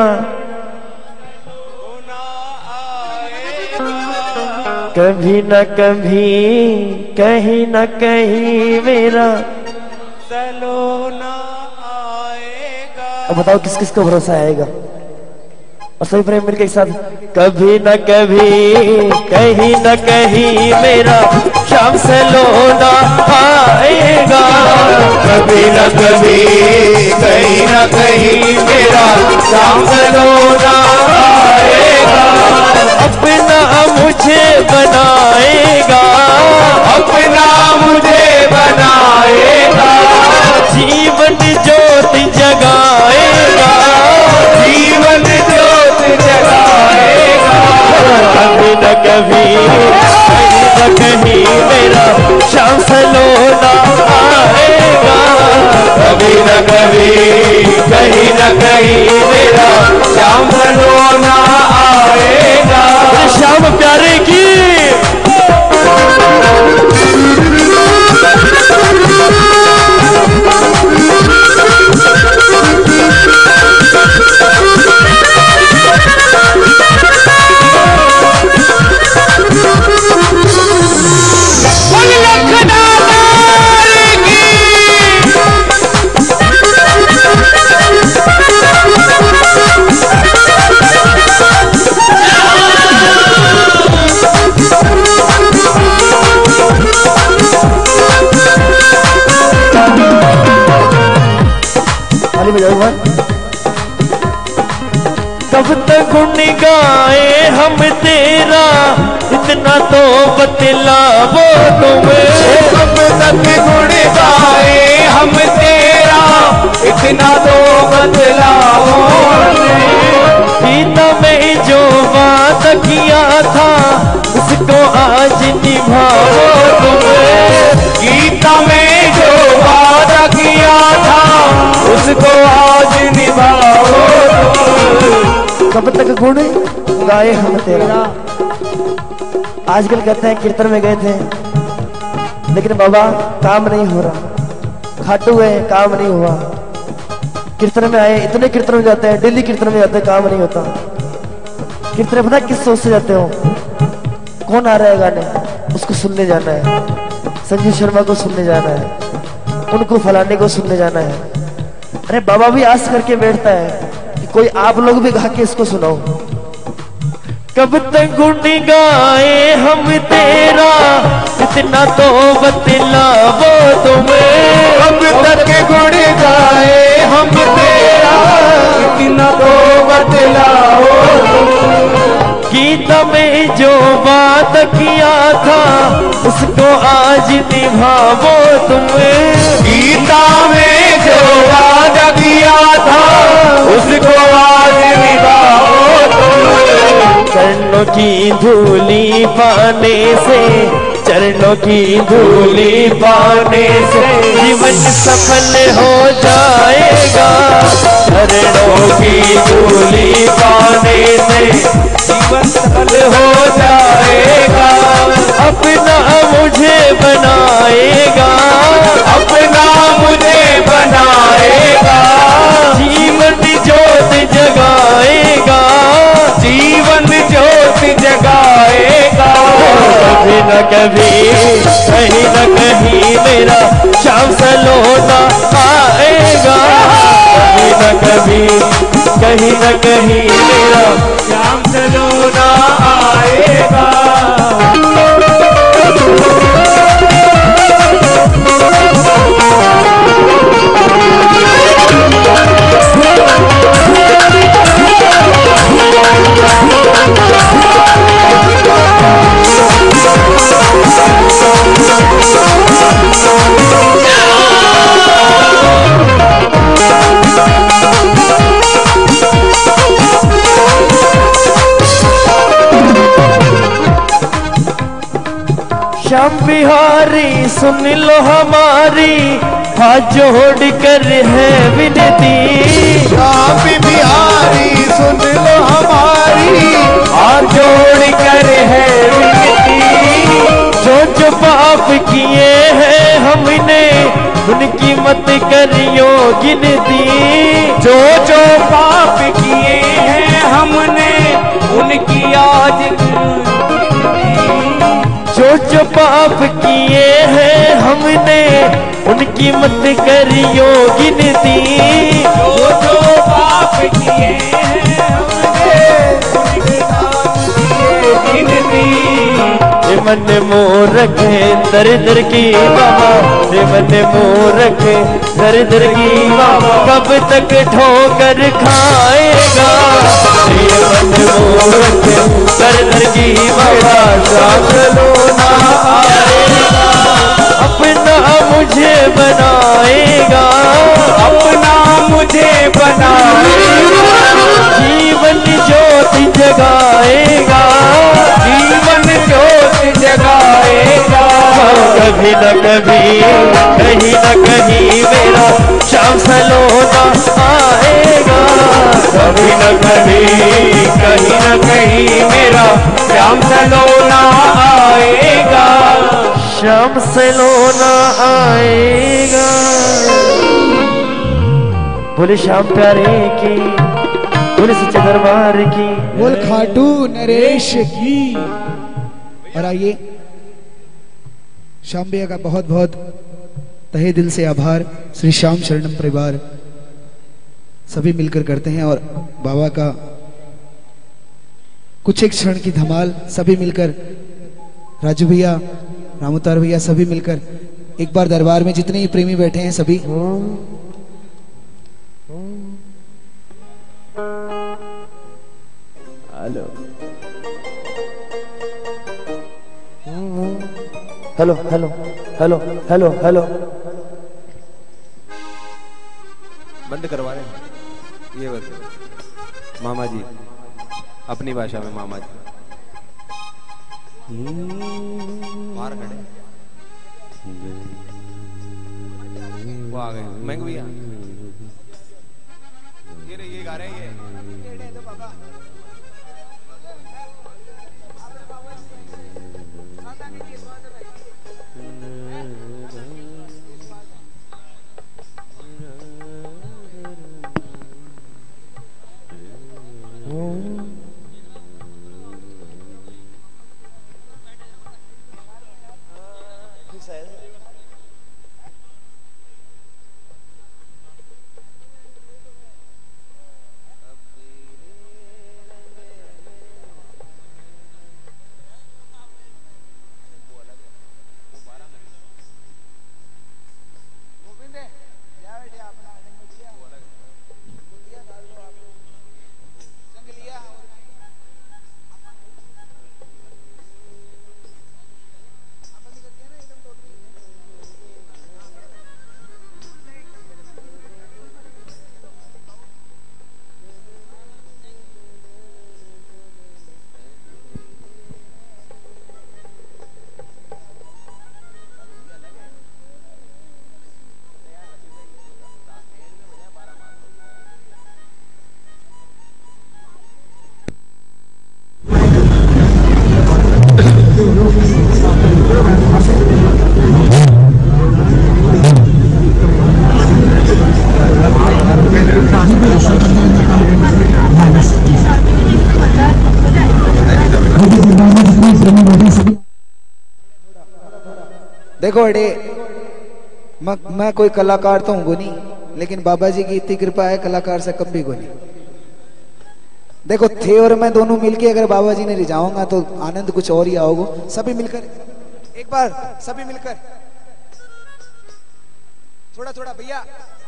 S3: कभी न कभी कहीं न कहीं मेरा
S6: सलोना आएगा।
S3: अब बताओ किस किस को भरोसा आएगा। और सभी प्रेम मिलकर एक साथ कभी न कभी कहीं न कहीं मेरा शाम सलोना आएगा।
S6: कभी न कभी कहीं न कहीं मेरा शाम सलोना आएगा।
S3: अपना मुझे बनाएगा,
S6: अपना मुझे बनाएगा
S3: जीवन ज्योत जगाएगा,
S6: जीवन ज्योत जगाएगा।
S3: कभी न कभी कहीं न कहीं मेरा शाम सलोना आएगा।
S6: कभी न कभी कहीं न कहीं मेरा शाम सलोना आएगा।
S3: श्याम प्यारे की कब तक गुण गाए हम तेरा इतना तो बतलावो तुम्हें।
S6: कब तक गुण गाए हम तेरा इतना तो बतलाओ।
S3: गीता में जो बात किया था उसको आज निभाओ तुम्हें।
S6: गीता में जो वादा किया था उसको आज निभाओ।
S3: कब तक गुण गाए हम तेरा। आजकल कहते हैं कीर्तन में गए थे लेकिन बाबा काम नहीं हो रहा, खाटू है काम नहीं हुआ। कीर्तन में आए, इतने कीर्तन में जाते हैं, डेली कीर्तन में जाते हैं, काम नहीं होता। कीर्तन में पता किस सोच से जाते हो? कौन आ रहा है गाने उसको सुनने जाना है, संजीव शर्मा को सुनने जाना है, उनको फलाने को सुनने जाना है। अरे बाबा भी आस करके बैठता है कि कोई आप लोग भी गा के इसको सुनाओ। कब तक गुण गाए हम तेरा इतना तो बतलावो तुम्हें।
S6: कब तक गुण गाए हम तेरा इतना तो बतलाओ।
S3: गीता में जो बात किया था उसको आज निभावो तुम्हें।
S6: गीता में जो वादा किया था उसको आज निभाओ तुम।
S3: चरणों की धूली पाने से, चरणों की धूली पाने से जीवन सफल हो जाएगा।
S6: चरणों की धूली पाने से जीवन सफल हो जाएगा।
S3: अपना मुझे बनाएगा,
S6: अपना मुझे बनाएगा।
S3: जीवन ज्योत जगाएगा,
S6: जीवन ज्योत जगाएगा।
S3: कभी न कभी कहीं न कहीं मेरा श्याम सलोना आएगा। कभी न कभी कहीं न कहीं मेरा
S6: श्याम सलोना आएगा।
S3: श्याम बिहारी सुन लो हमारी हाथ जोड़ कर है विनती।
S6: श्याम बिहारी सुन लो हमारी हाथ जोड़ कर है विनती।
S3: जो जो पाप किए हैं हमने उनकी मत करियो गिनती।
S6: जो जो पाप किए हैं हमने उनकी आज
S3: जो जो पाप किए हैं हमने उनकी मत करियो गिनती।
S6: जो जो पाप किए हैं हमने उनकी आज गिनती।
S3: मन मोह रखे दर दर की बाबा, मन मोह रखे दर दर की बाबा, कब तक ठोकर खाएगा। मन मोह रखे दर दर की बाबा, श्याम सलोना आएगा। अपना मुझे बनाएगा,
S6: अपना मुझे बनाएगा।
S3: जीवन ज्योति जगाएगा,
S6: जीवन ज्योति जगाएगा।
S3: कभी न कभी कहीं न कहीं मेरा श्याम सलोना आएगा।
S6: कभी न कभी कहीं न कहीं मेरा श्याम सलोना आएगा।
S3: श्याम सलोना आएगा। बोले श्याम प्यारे की, बोले सच्चे दरबार की,
S1: बोल खाटू नरेश की। और आइए श्याम भैया का बहुत बहुत तहे दिल से आभार श्री श्याम शरणम परिवार सभी मिलकर करते हैं। और बाबा का कुछ एक क्षण की धमाल सभी मिलकर, राजू भैया, रामोतार भैया सभी मिलकर एक बार दरबार में जितने ही प्रेमी बैठे हैं सभी
S3: hello hello hello hello hello.
S7: बंद करवा रहे हैं ये बस मामा जी अपनी भाषा में मामा जी बाहर खड़े वो आ गए मैं भैया ये गा रहे हैं
S1: देखो अड़े मैं कोई कलाकार तो हूँ नहीं, लेकिन बाबा जी की इतनी कृपा है, कलाकार से कम भी को नहीं। देखो थे और मैं दोनों मिलके अगर बाबा जी ने रिझाऊंगा तो आनंद कुछ और ही आओगे। सभी मिलकर एक बार, सभी मिलकर थोड़ा थोड़ा भैया।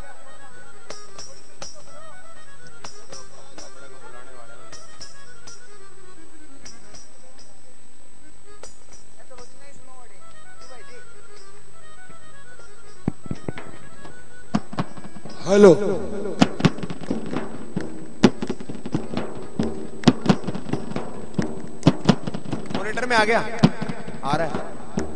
S2: हेलो, मॉनिटर में आ गया, आ रहा है।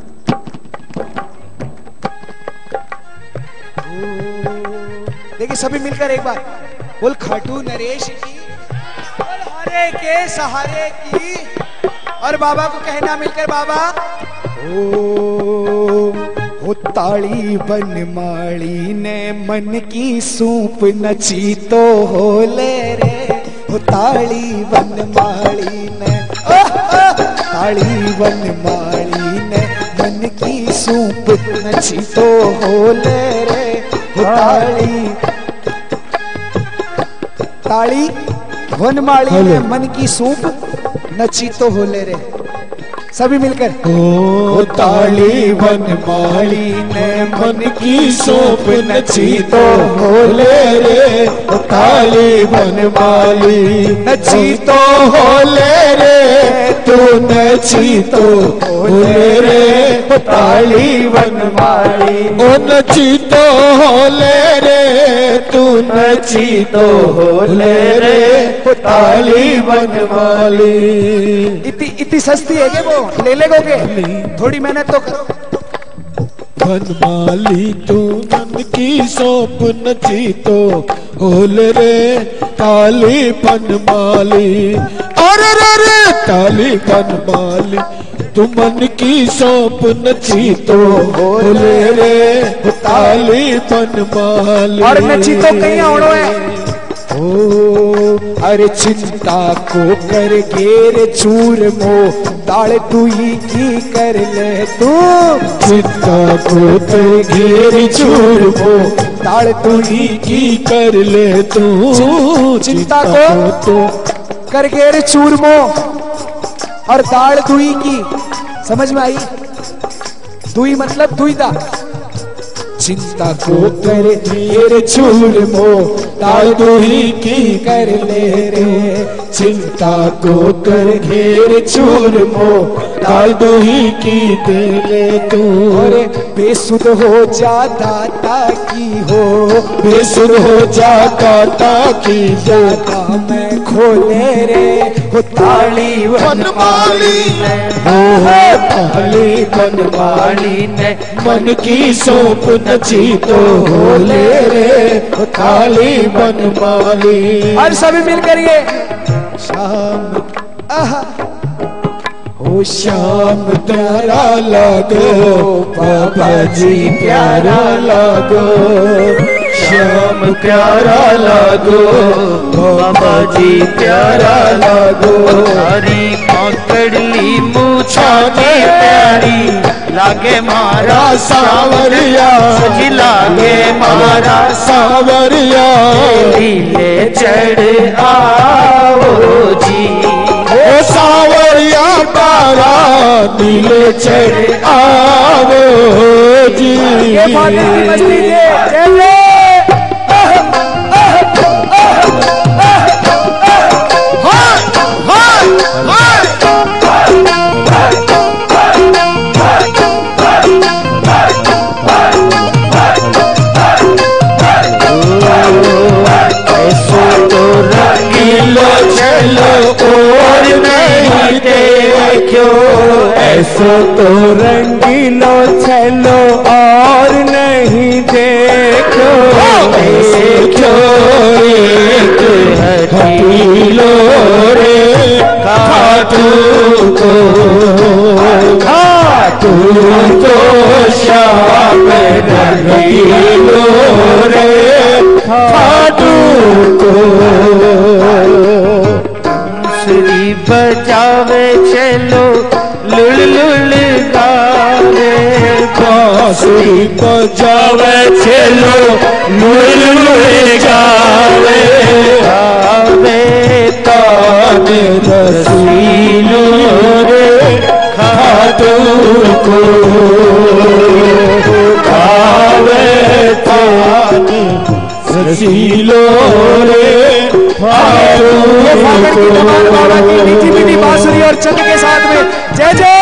S1: देखिए सभी मिलकर एक बार बोल खाटू नरेश की, बोल हरे के सहारे की, और बाबा को कहना मिलकर बाबा ओ ताली बनमाली ने मन की सूप नची तो हो ले रे, ओ ताली बनमाली ने ताली बनमाली ने मन की सूप नची तो हो ले रे, ओ ताली वनमाली ने मन की सूप नची तो हो ले रे। सभी मिलकर
S8: ओ ताली वनमाली ने मन की सूप नची तो हो ले रे, ओ ताली वनमाली नची तो हो ले रे, तू नची तो हो ले रे, ओ ताली वनमाली ओ नची तो हो ले रे, तू नची तो हो ले रे, ओ ताली वनमाली।
S1: इतनी सस्ती है क्या वो, ले लेगोगे? थोड़ी मेहनत तो करो।
S8: वनमाली तू मन की सौंप नची तो होल रे, ताली वनमाली अरे रे रे, ताली वनमाली तू मन की सौंप नची तो होल रे, ताली वनमाली।
S1: और नची तो कहीं आवड़ो है।
S8: ओ अरे चिंता को कर गेर चूर मो, दाल तू ही की कर ले तू, चिंता को कर गेर चूर मो, दाल तू ही की कर ले तू,
S1: चिंता को तो कर गेर चूर मो और दाल दुई की, समझ में आई? दुई मतलब दुईदा।
S8: चिंता को कर घेर चूर मो, दाल दुही की कर ले रे, चिंता को कर घेर चूर मो, दाल दुही की दे ले तू।
S1: अरे बेसुध हो जा दाता की हो,
S8: बेसुध हो जा दाता की
S1: दाता मैं खोले रे, हो ताली
S8: वनमाली ने, ताली वनमाली ने मन की सौंप नची तो हो ले रे, ताली वनमाली।
S1: और सभी मिलकर ये
S8: शाम ओ शाम प्यारा लागो, बाबा जी प्यारा लागो, श्याम प्यारा लागो, बाबा जी प्यारा लागो,
S6: हरी पकड़ली मुछाने प्यारी लागे मारा
S8: सावरिया,
S6: सजी लागे मारा
S8: सावरिया,
S6: लीले चढ़ आओ जी,
S8: ओ सावरिया तारा नीले चढ़ आओ जी।
S1: ये फादर की मस्ती ये चले।
S8: ऐसो तो रंगीलो चलो और नहीं देखो, देखो एक हटीलो रे खाटू को, खाटू को शाम रंगीलो रे खाटू को।
S6: बांसुरी बजावे चलो लुल लुल गावे,
S8: बांसुरी बजावे चलो लुल लुल गावे गावे ताने रसीलो रे खाटू को गावे ताने रसीलो रे
S1: बाबा की मीठी मीठी बांसुरी और चंद के साथ में जय जय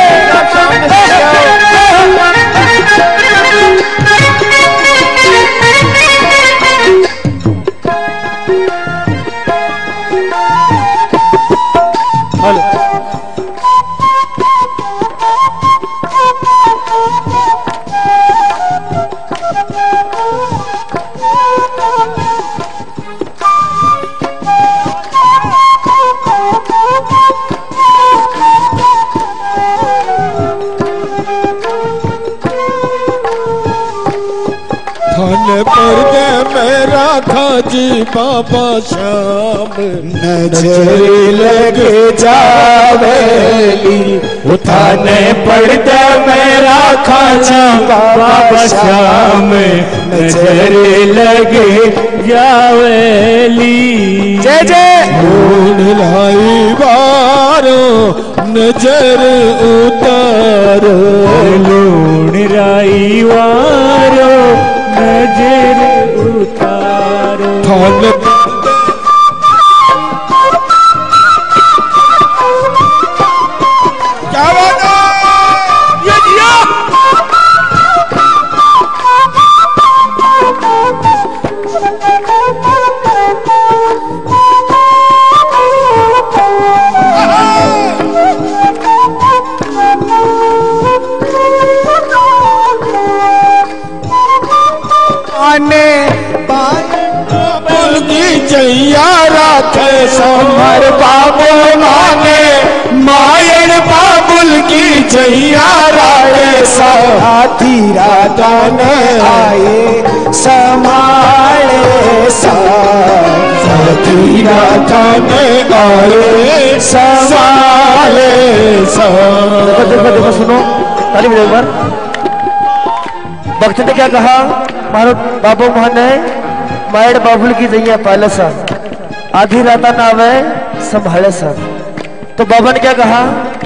S8: जी बाबा श्याम नजर लग जावेली उठाने पड़ता मेरा खाजा बाबा श्याम नजर लग जावेली
S1: जय जय
S8: ढूंढ लाई बारो नजर उतारो ढूंढ लाई बारो नजर उतारो
S1: क्या बात है ये दिया आने
S8: बाबुल की जैया राखे समर बाबू माने मायन बाबुल की जैया राखे
S1: साथी राधा ने आए संभाले
S8: साथी राधा ने आए संभाले
S3: देखो सुनो ताली बजाओ एक बार। भक्त ने क्या कहा मानो बाबू माने मायड़ बाबुल की जैया पाले सा आधी राता नावे संभाले सा। तो बाबा ने क्या कहा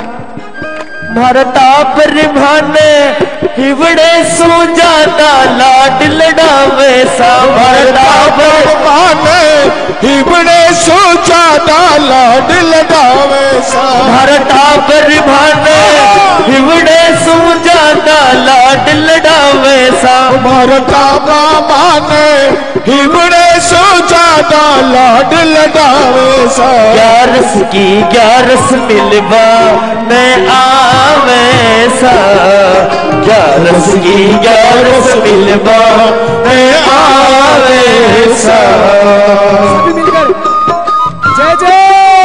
S3: भारता पर माने हिवड़े सो जाता लाड लड़ावे सा भारता पर
S8: माने हिबड़े सो जाता लाड लड़ावे सा
S3: भारता पर माने हिवड़े सो जाता लाड लड़ावे सा
S8: भारता माने हिबड़े सो जाता लाड लड़ावे सा
S3: ग्यारस की ग्यारस मिलवा मैं आवे सा ग्यारस की ग्यारस मिलवा मैं आवे सा।
S1: सभी मिलकर जय जय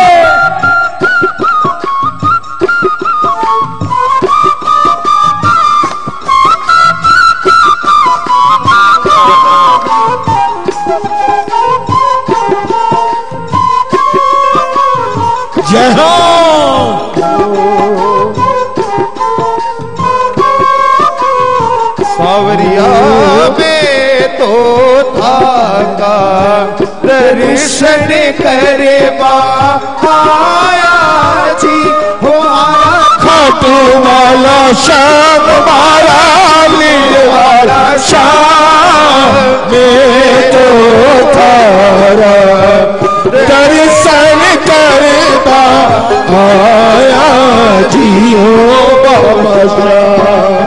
S8: जय हो सावरिया में तो था दर्शन करे आया जी हो आया खाटू वाला श्याम मारा लील वाला श्याम में तो थारा दर्शन करता आया जियो बाबा श्याम।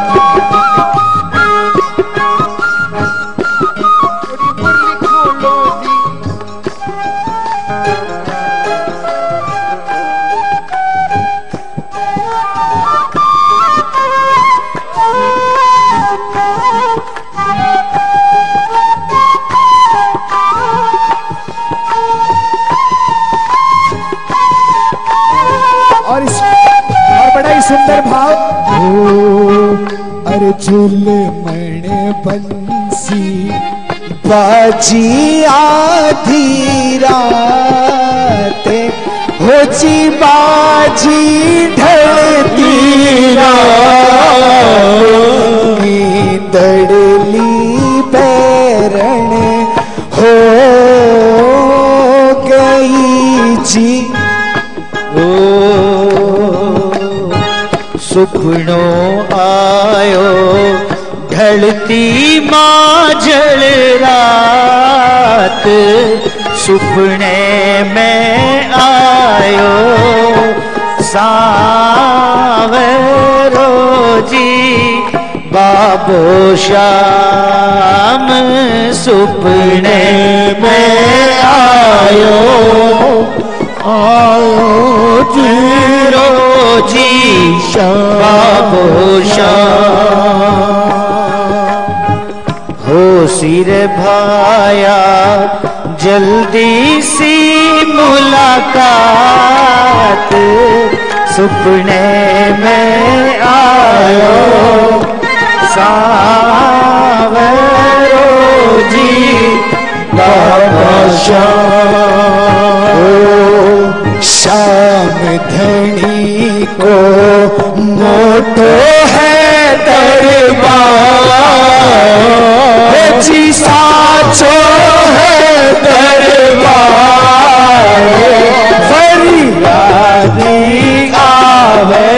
S1: सुंदर भाव
S8: अरे झूले मणे बंसी
S1: बाजी आधी राते हो जी बाजी ढलती
S6: सुपनों आयो ढलती माजल रात, सुपने में आयो सावरो जी बाबो श्याम, सुपने में आयो जीरो जी बाबो श्याम। हो सिर भाया जल्दी सी मुलाकात, सुपने में आयो सावरो जी बाबा श्याम।
S8: श्याम धनी को मोटो है दरबार, जी साचो है दरबार, फरियादी आवे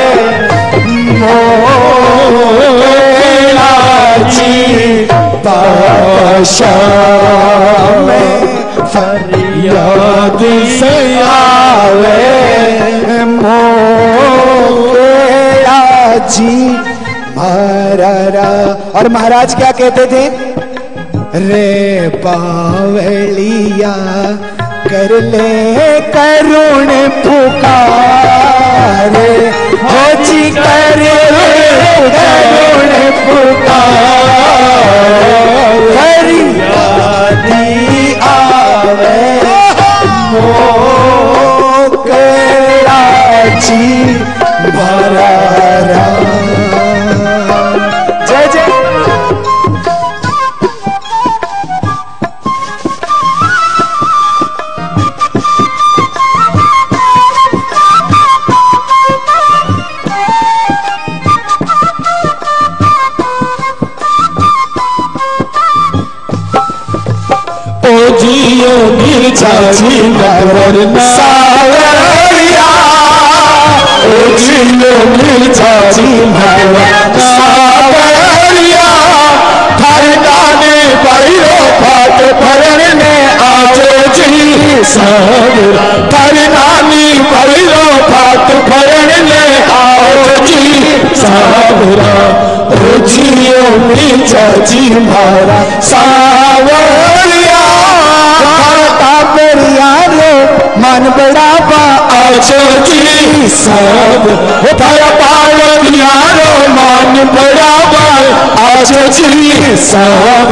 S8: मोला जी बादशाह में, फरियाद से आवे मोला जी महारारा। और महाराज क्या कहते थे? रे बावलिया कर ले करुण पुकार, हो जी कर ले करुण पुकार, फरियादी आवे मोकला जी भरारा। जय जय। जियो गिरजाजी नगर सावरिया, ओ जियो गिरजाजी नगर सावरिया, थारे दाने परियो फाट भरण में आजो जी सावरा, थारे नानी परियो फाट भरण में आओ जी सावरा, ओ जियो गिरजाजी मारा सावरिया, मन बड़ावा आजो जी सब, थारा पावन यारो मन बड़ावा आजो जी सब।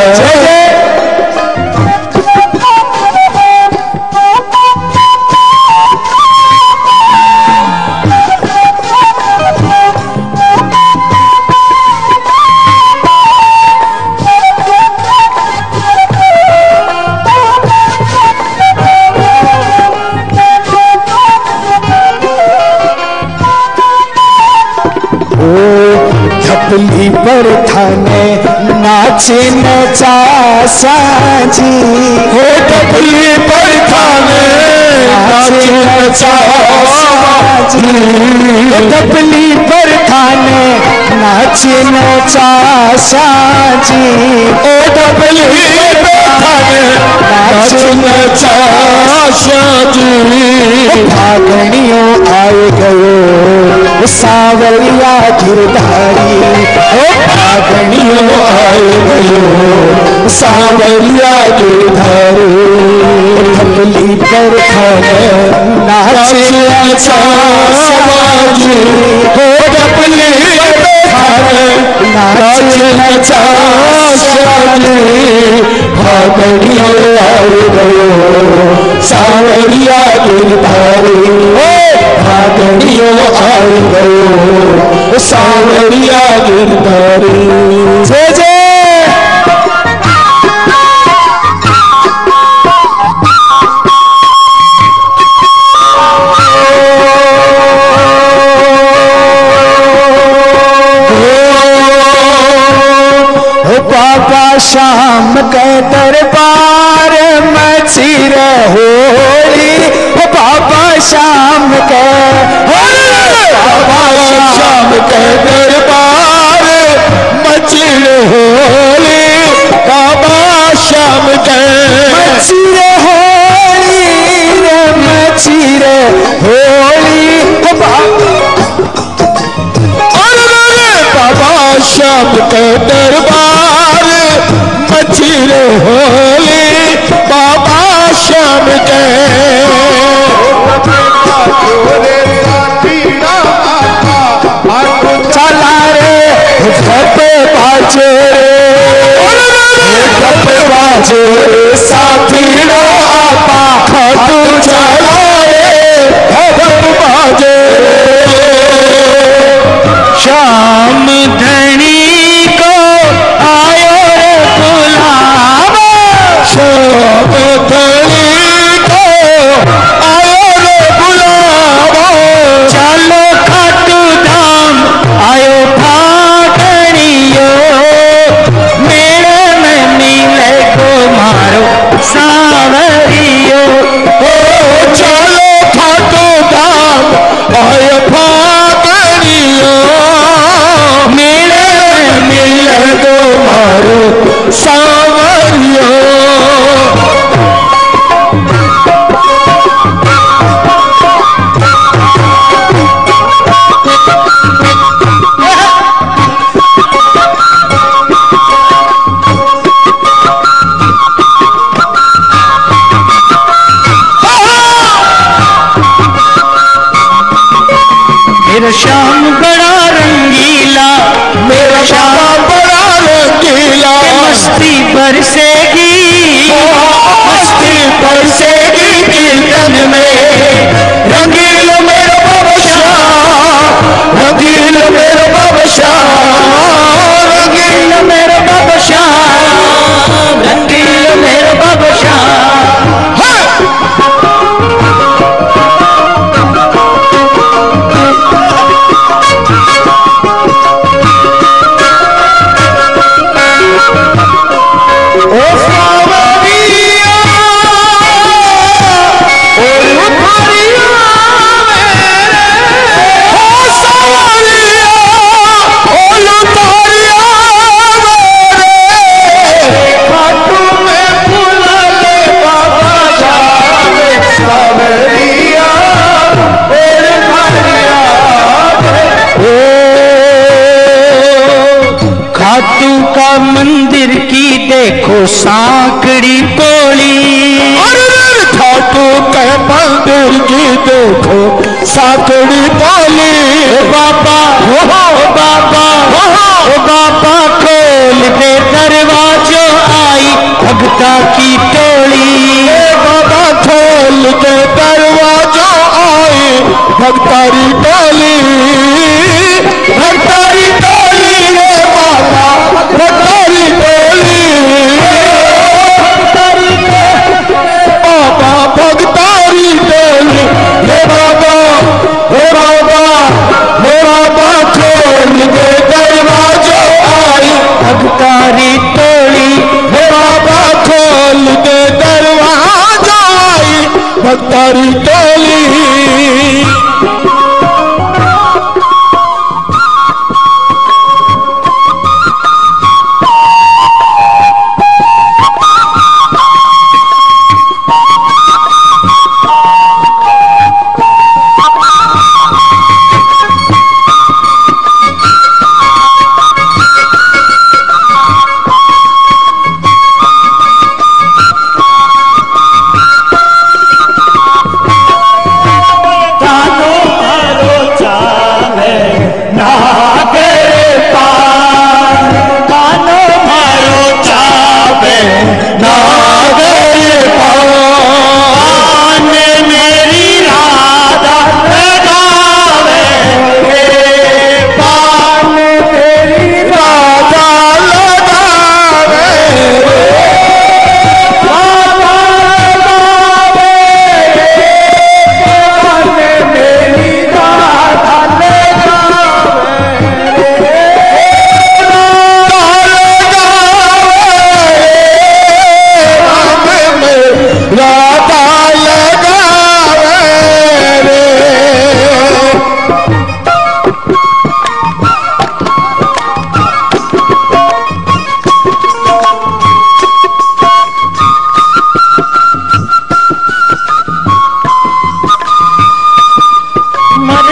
S8: धपली पर थाने नाचे नचा साजी, हो धपली पर थाने नाचे नचा साजी, धपली पर थाने नाचे नचा साजी, ओ धपली पर थाने नाचे नचा साजी। भागनियों आए गयो सावरिया गिरधारी, ओ भागनियों आए गयो सावरिया गिरधारी, धपली पर थाने नाचे नचा साजी, हो धपली पर थाने नाचे नचा साजी। भागनियों आए गयो सावरिया गिरधारी, भागनियों आए गयो सावरिया गिरधारी। जय जय। बाबा शाम के दरबार मची रहोली, बाबा शाम के, बाबा शाम के दरबार मची रे होली बाबा श्याम के मची रे होली रे मची रे होली बाबा श्याम के दरबार मची रे होली बाबा श्याम के चला रे धपे बाजे धपे बाजे साथी आपा खाटू चला रे धपे बाजे
S6: श्याम धनी को आयो रे बुलावा
S8: श्याम धनी को आयो रे बुलावा
S6: चलो खाटू धाम आयो भागणियो मेरे में मिले को मारो सावरियो
S8: ओ चलो खाटू धाम आयो भागणियो
S6: मेरे में मिले
S8: दो मारो सावरियो
S6: मेरा श्याम बड़ा रंगीला
S8: मेरा श्याम बड़ा रंगीला
S6: मस्ती बरसेगी
S8: मस्ती बरसेगी कीर्तन में रंगील मेरा बाबा श्याम रंगील मेरा बाबा श्याम
S6: रंगील मेरा बाबा श्याम रंगील मेरा बाबा श्याम
S8: ओ सावरिया ओ लुथारिया मेरे ओ सावरिया ओ लुथारिया मेरे खाटू में फूला ले बाबा जावे सावरिया ओ लुथारिया ओ
S6: खाटू का मंदिर की देखो सांकड़ी पोली
S8: खाटू के मंदिर की देखो साकड़ी बोली
S6: बाबा ओ बाबा ओ बाबा खोल दे दरवाजों आई भगता की टोली
S8: बाबा खोल दे दरवाजों आई भक्तारी टोली भक्तारी टोली रे बाबा भक्तारी टोली बाबा भक्तारी टोली हे बाबा हे बाबा हे बाबा खोल दे दरवाजों आई
S6: भगतारी टोली
S8: हे बाबा खोल दे दरवाजा आई भक्तारी टोली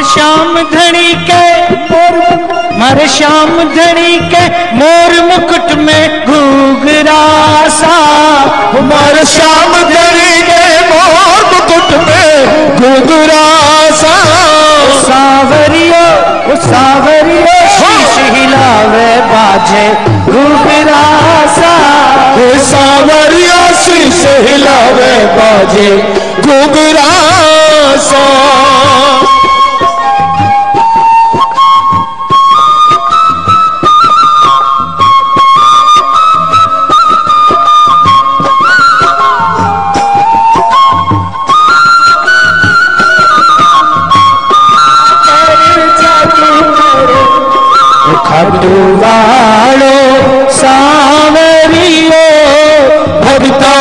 S6: मारे श्याम धनी के मारे श्याम धनी के मोर मुकुट में घूंघरा सा,
S8: मारे श्याम धनी के मोर मुकुट में घूंघरा सा,
S6: सावरियो शीश हिलावे बाजे घूंघरा सा,
S8: सावरियो शीश हिलावे बाजे घूंघरा सा।
S6: खाटू वालो सावरियो
S8: भगता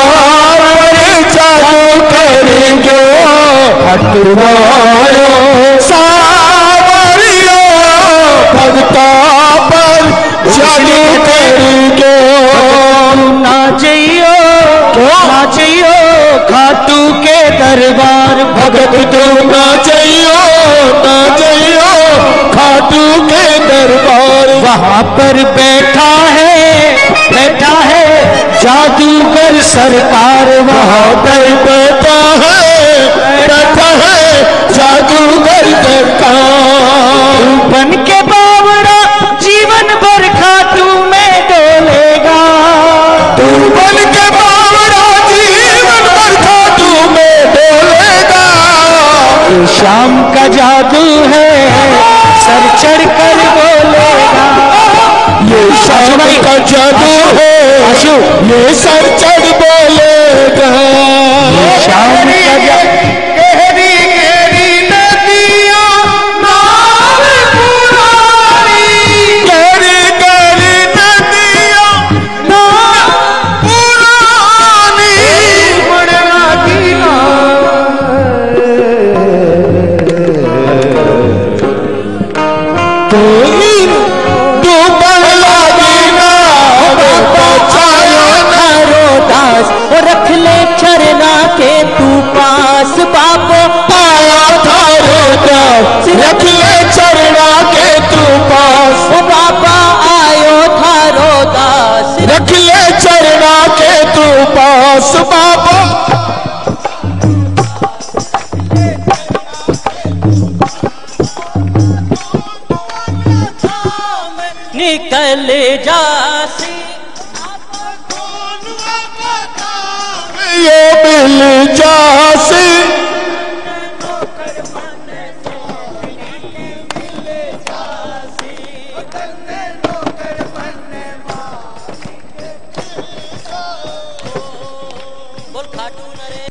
S8: जादू करेंगे,
S6: खाटू वालो
S8: सावरियो भगता पर जादू करेंगे।
S6: ना चाहिए खाटू के दरबार
S8: भगत तो ना चाहिए खाटू के दरबार।
S6: वहाँ पर बैठा है जादूगर सरकार,
S8: वहाँ पर बैठा है जादूगर सरकार।
S6: बन के बावड़ा जीवन भर खाटू में डोलेगा,
S8: तू बन के बावड़ा जीवन भर खाटू में डोलेगा।
S6: शाम का जादू है सर चढ़ कर बोलेगा,
S8: ये शाम का जादू है ये सर चढ़ बोलेगा।
S6: शाम का जादू
S8: गहरी गहरी नदियाँ नाव पुरानी, गहरी गहरी नदियाँ नाव पुरानी, मुड़ना डूबन लगी नाव बचायो
S6: थारो दास, रख ले चरना के तू पास बाबो,
S8: पाया थारो दास, रख ले चरना के तू पास।
S6: ओ बाबा आयो थारो दास,
S8: रख ले चरना के तू पास बाबा।
S6: निकल जासी
S8: ये मिल जासी,
S6: बोल खाटू नरे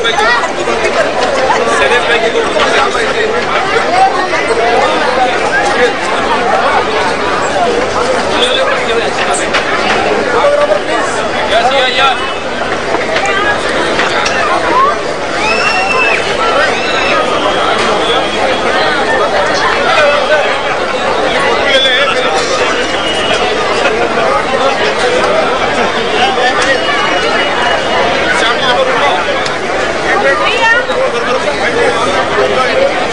S9: भैया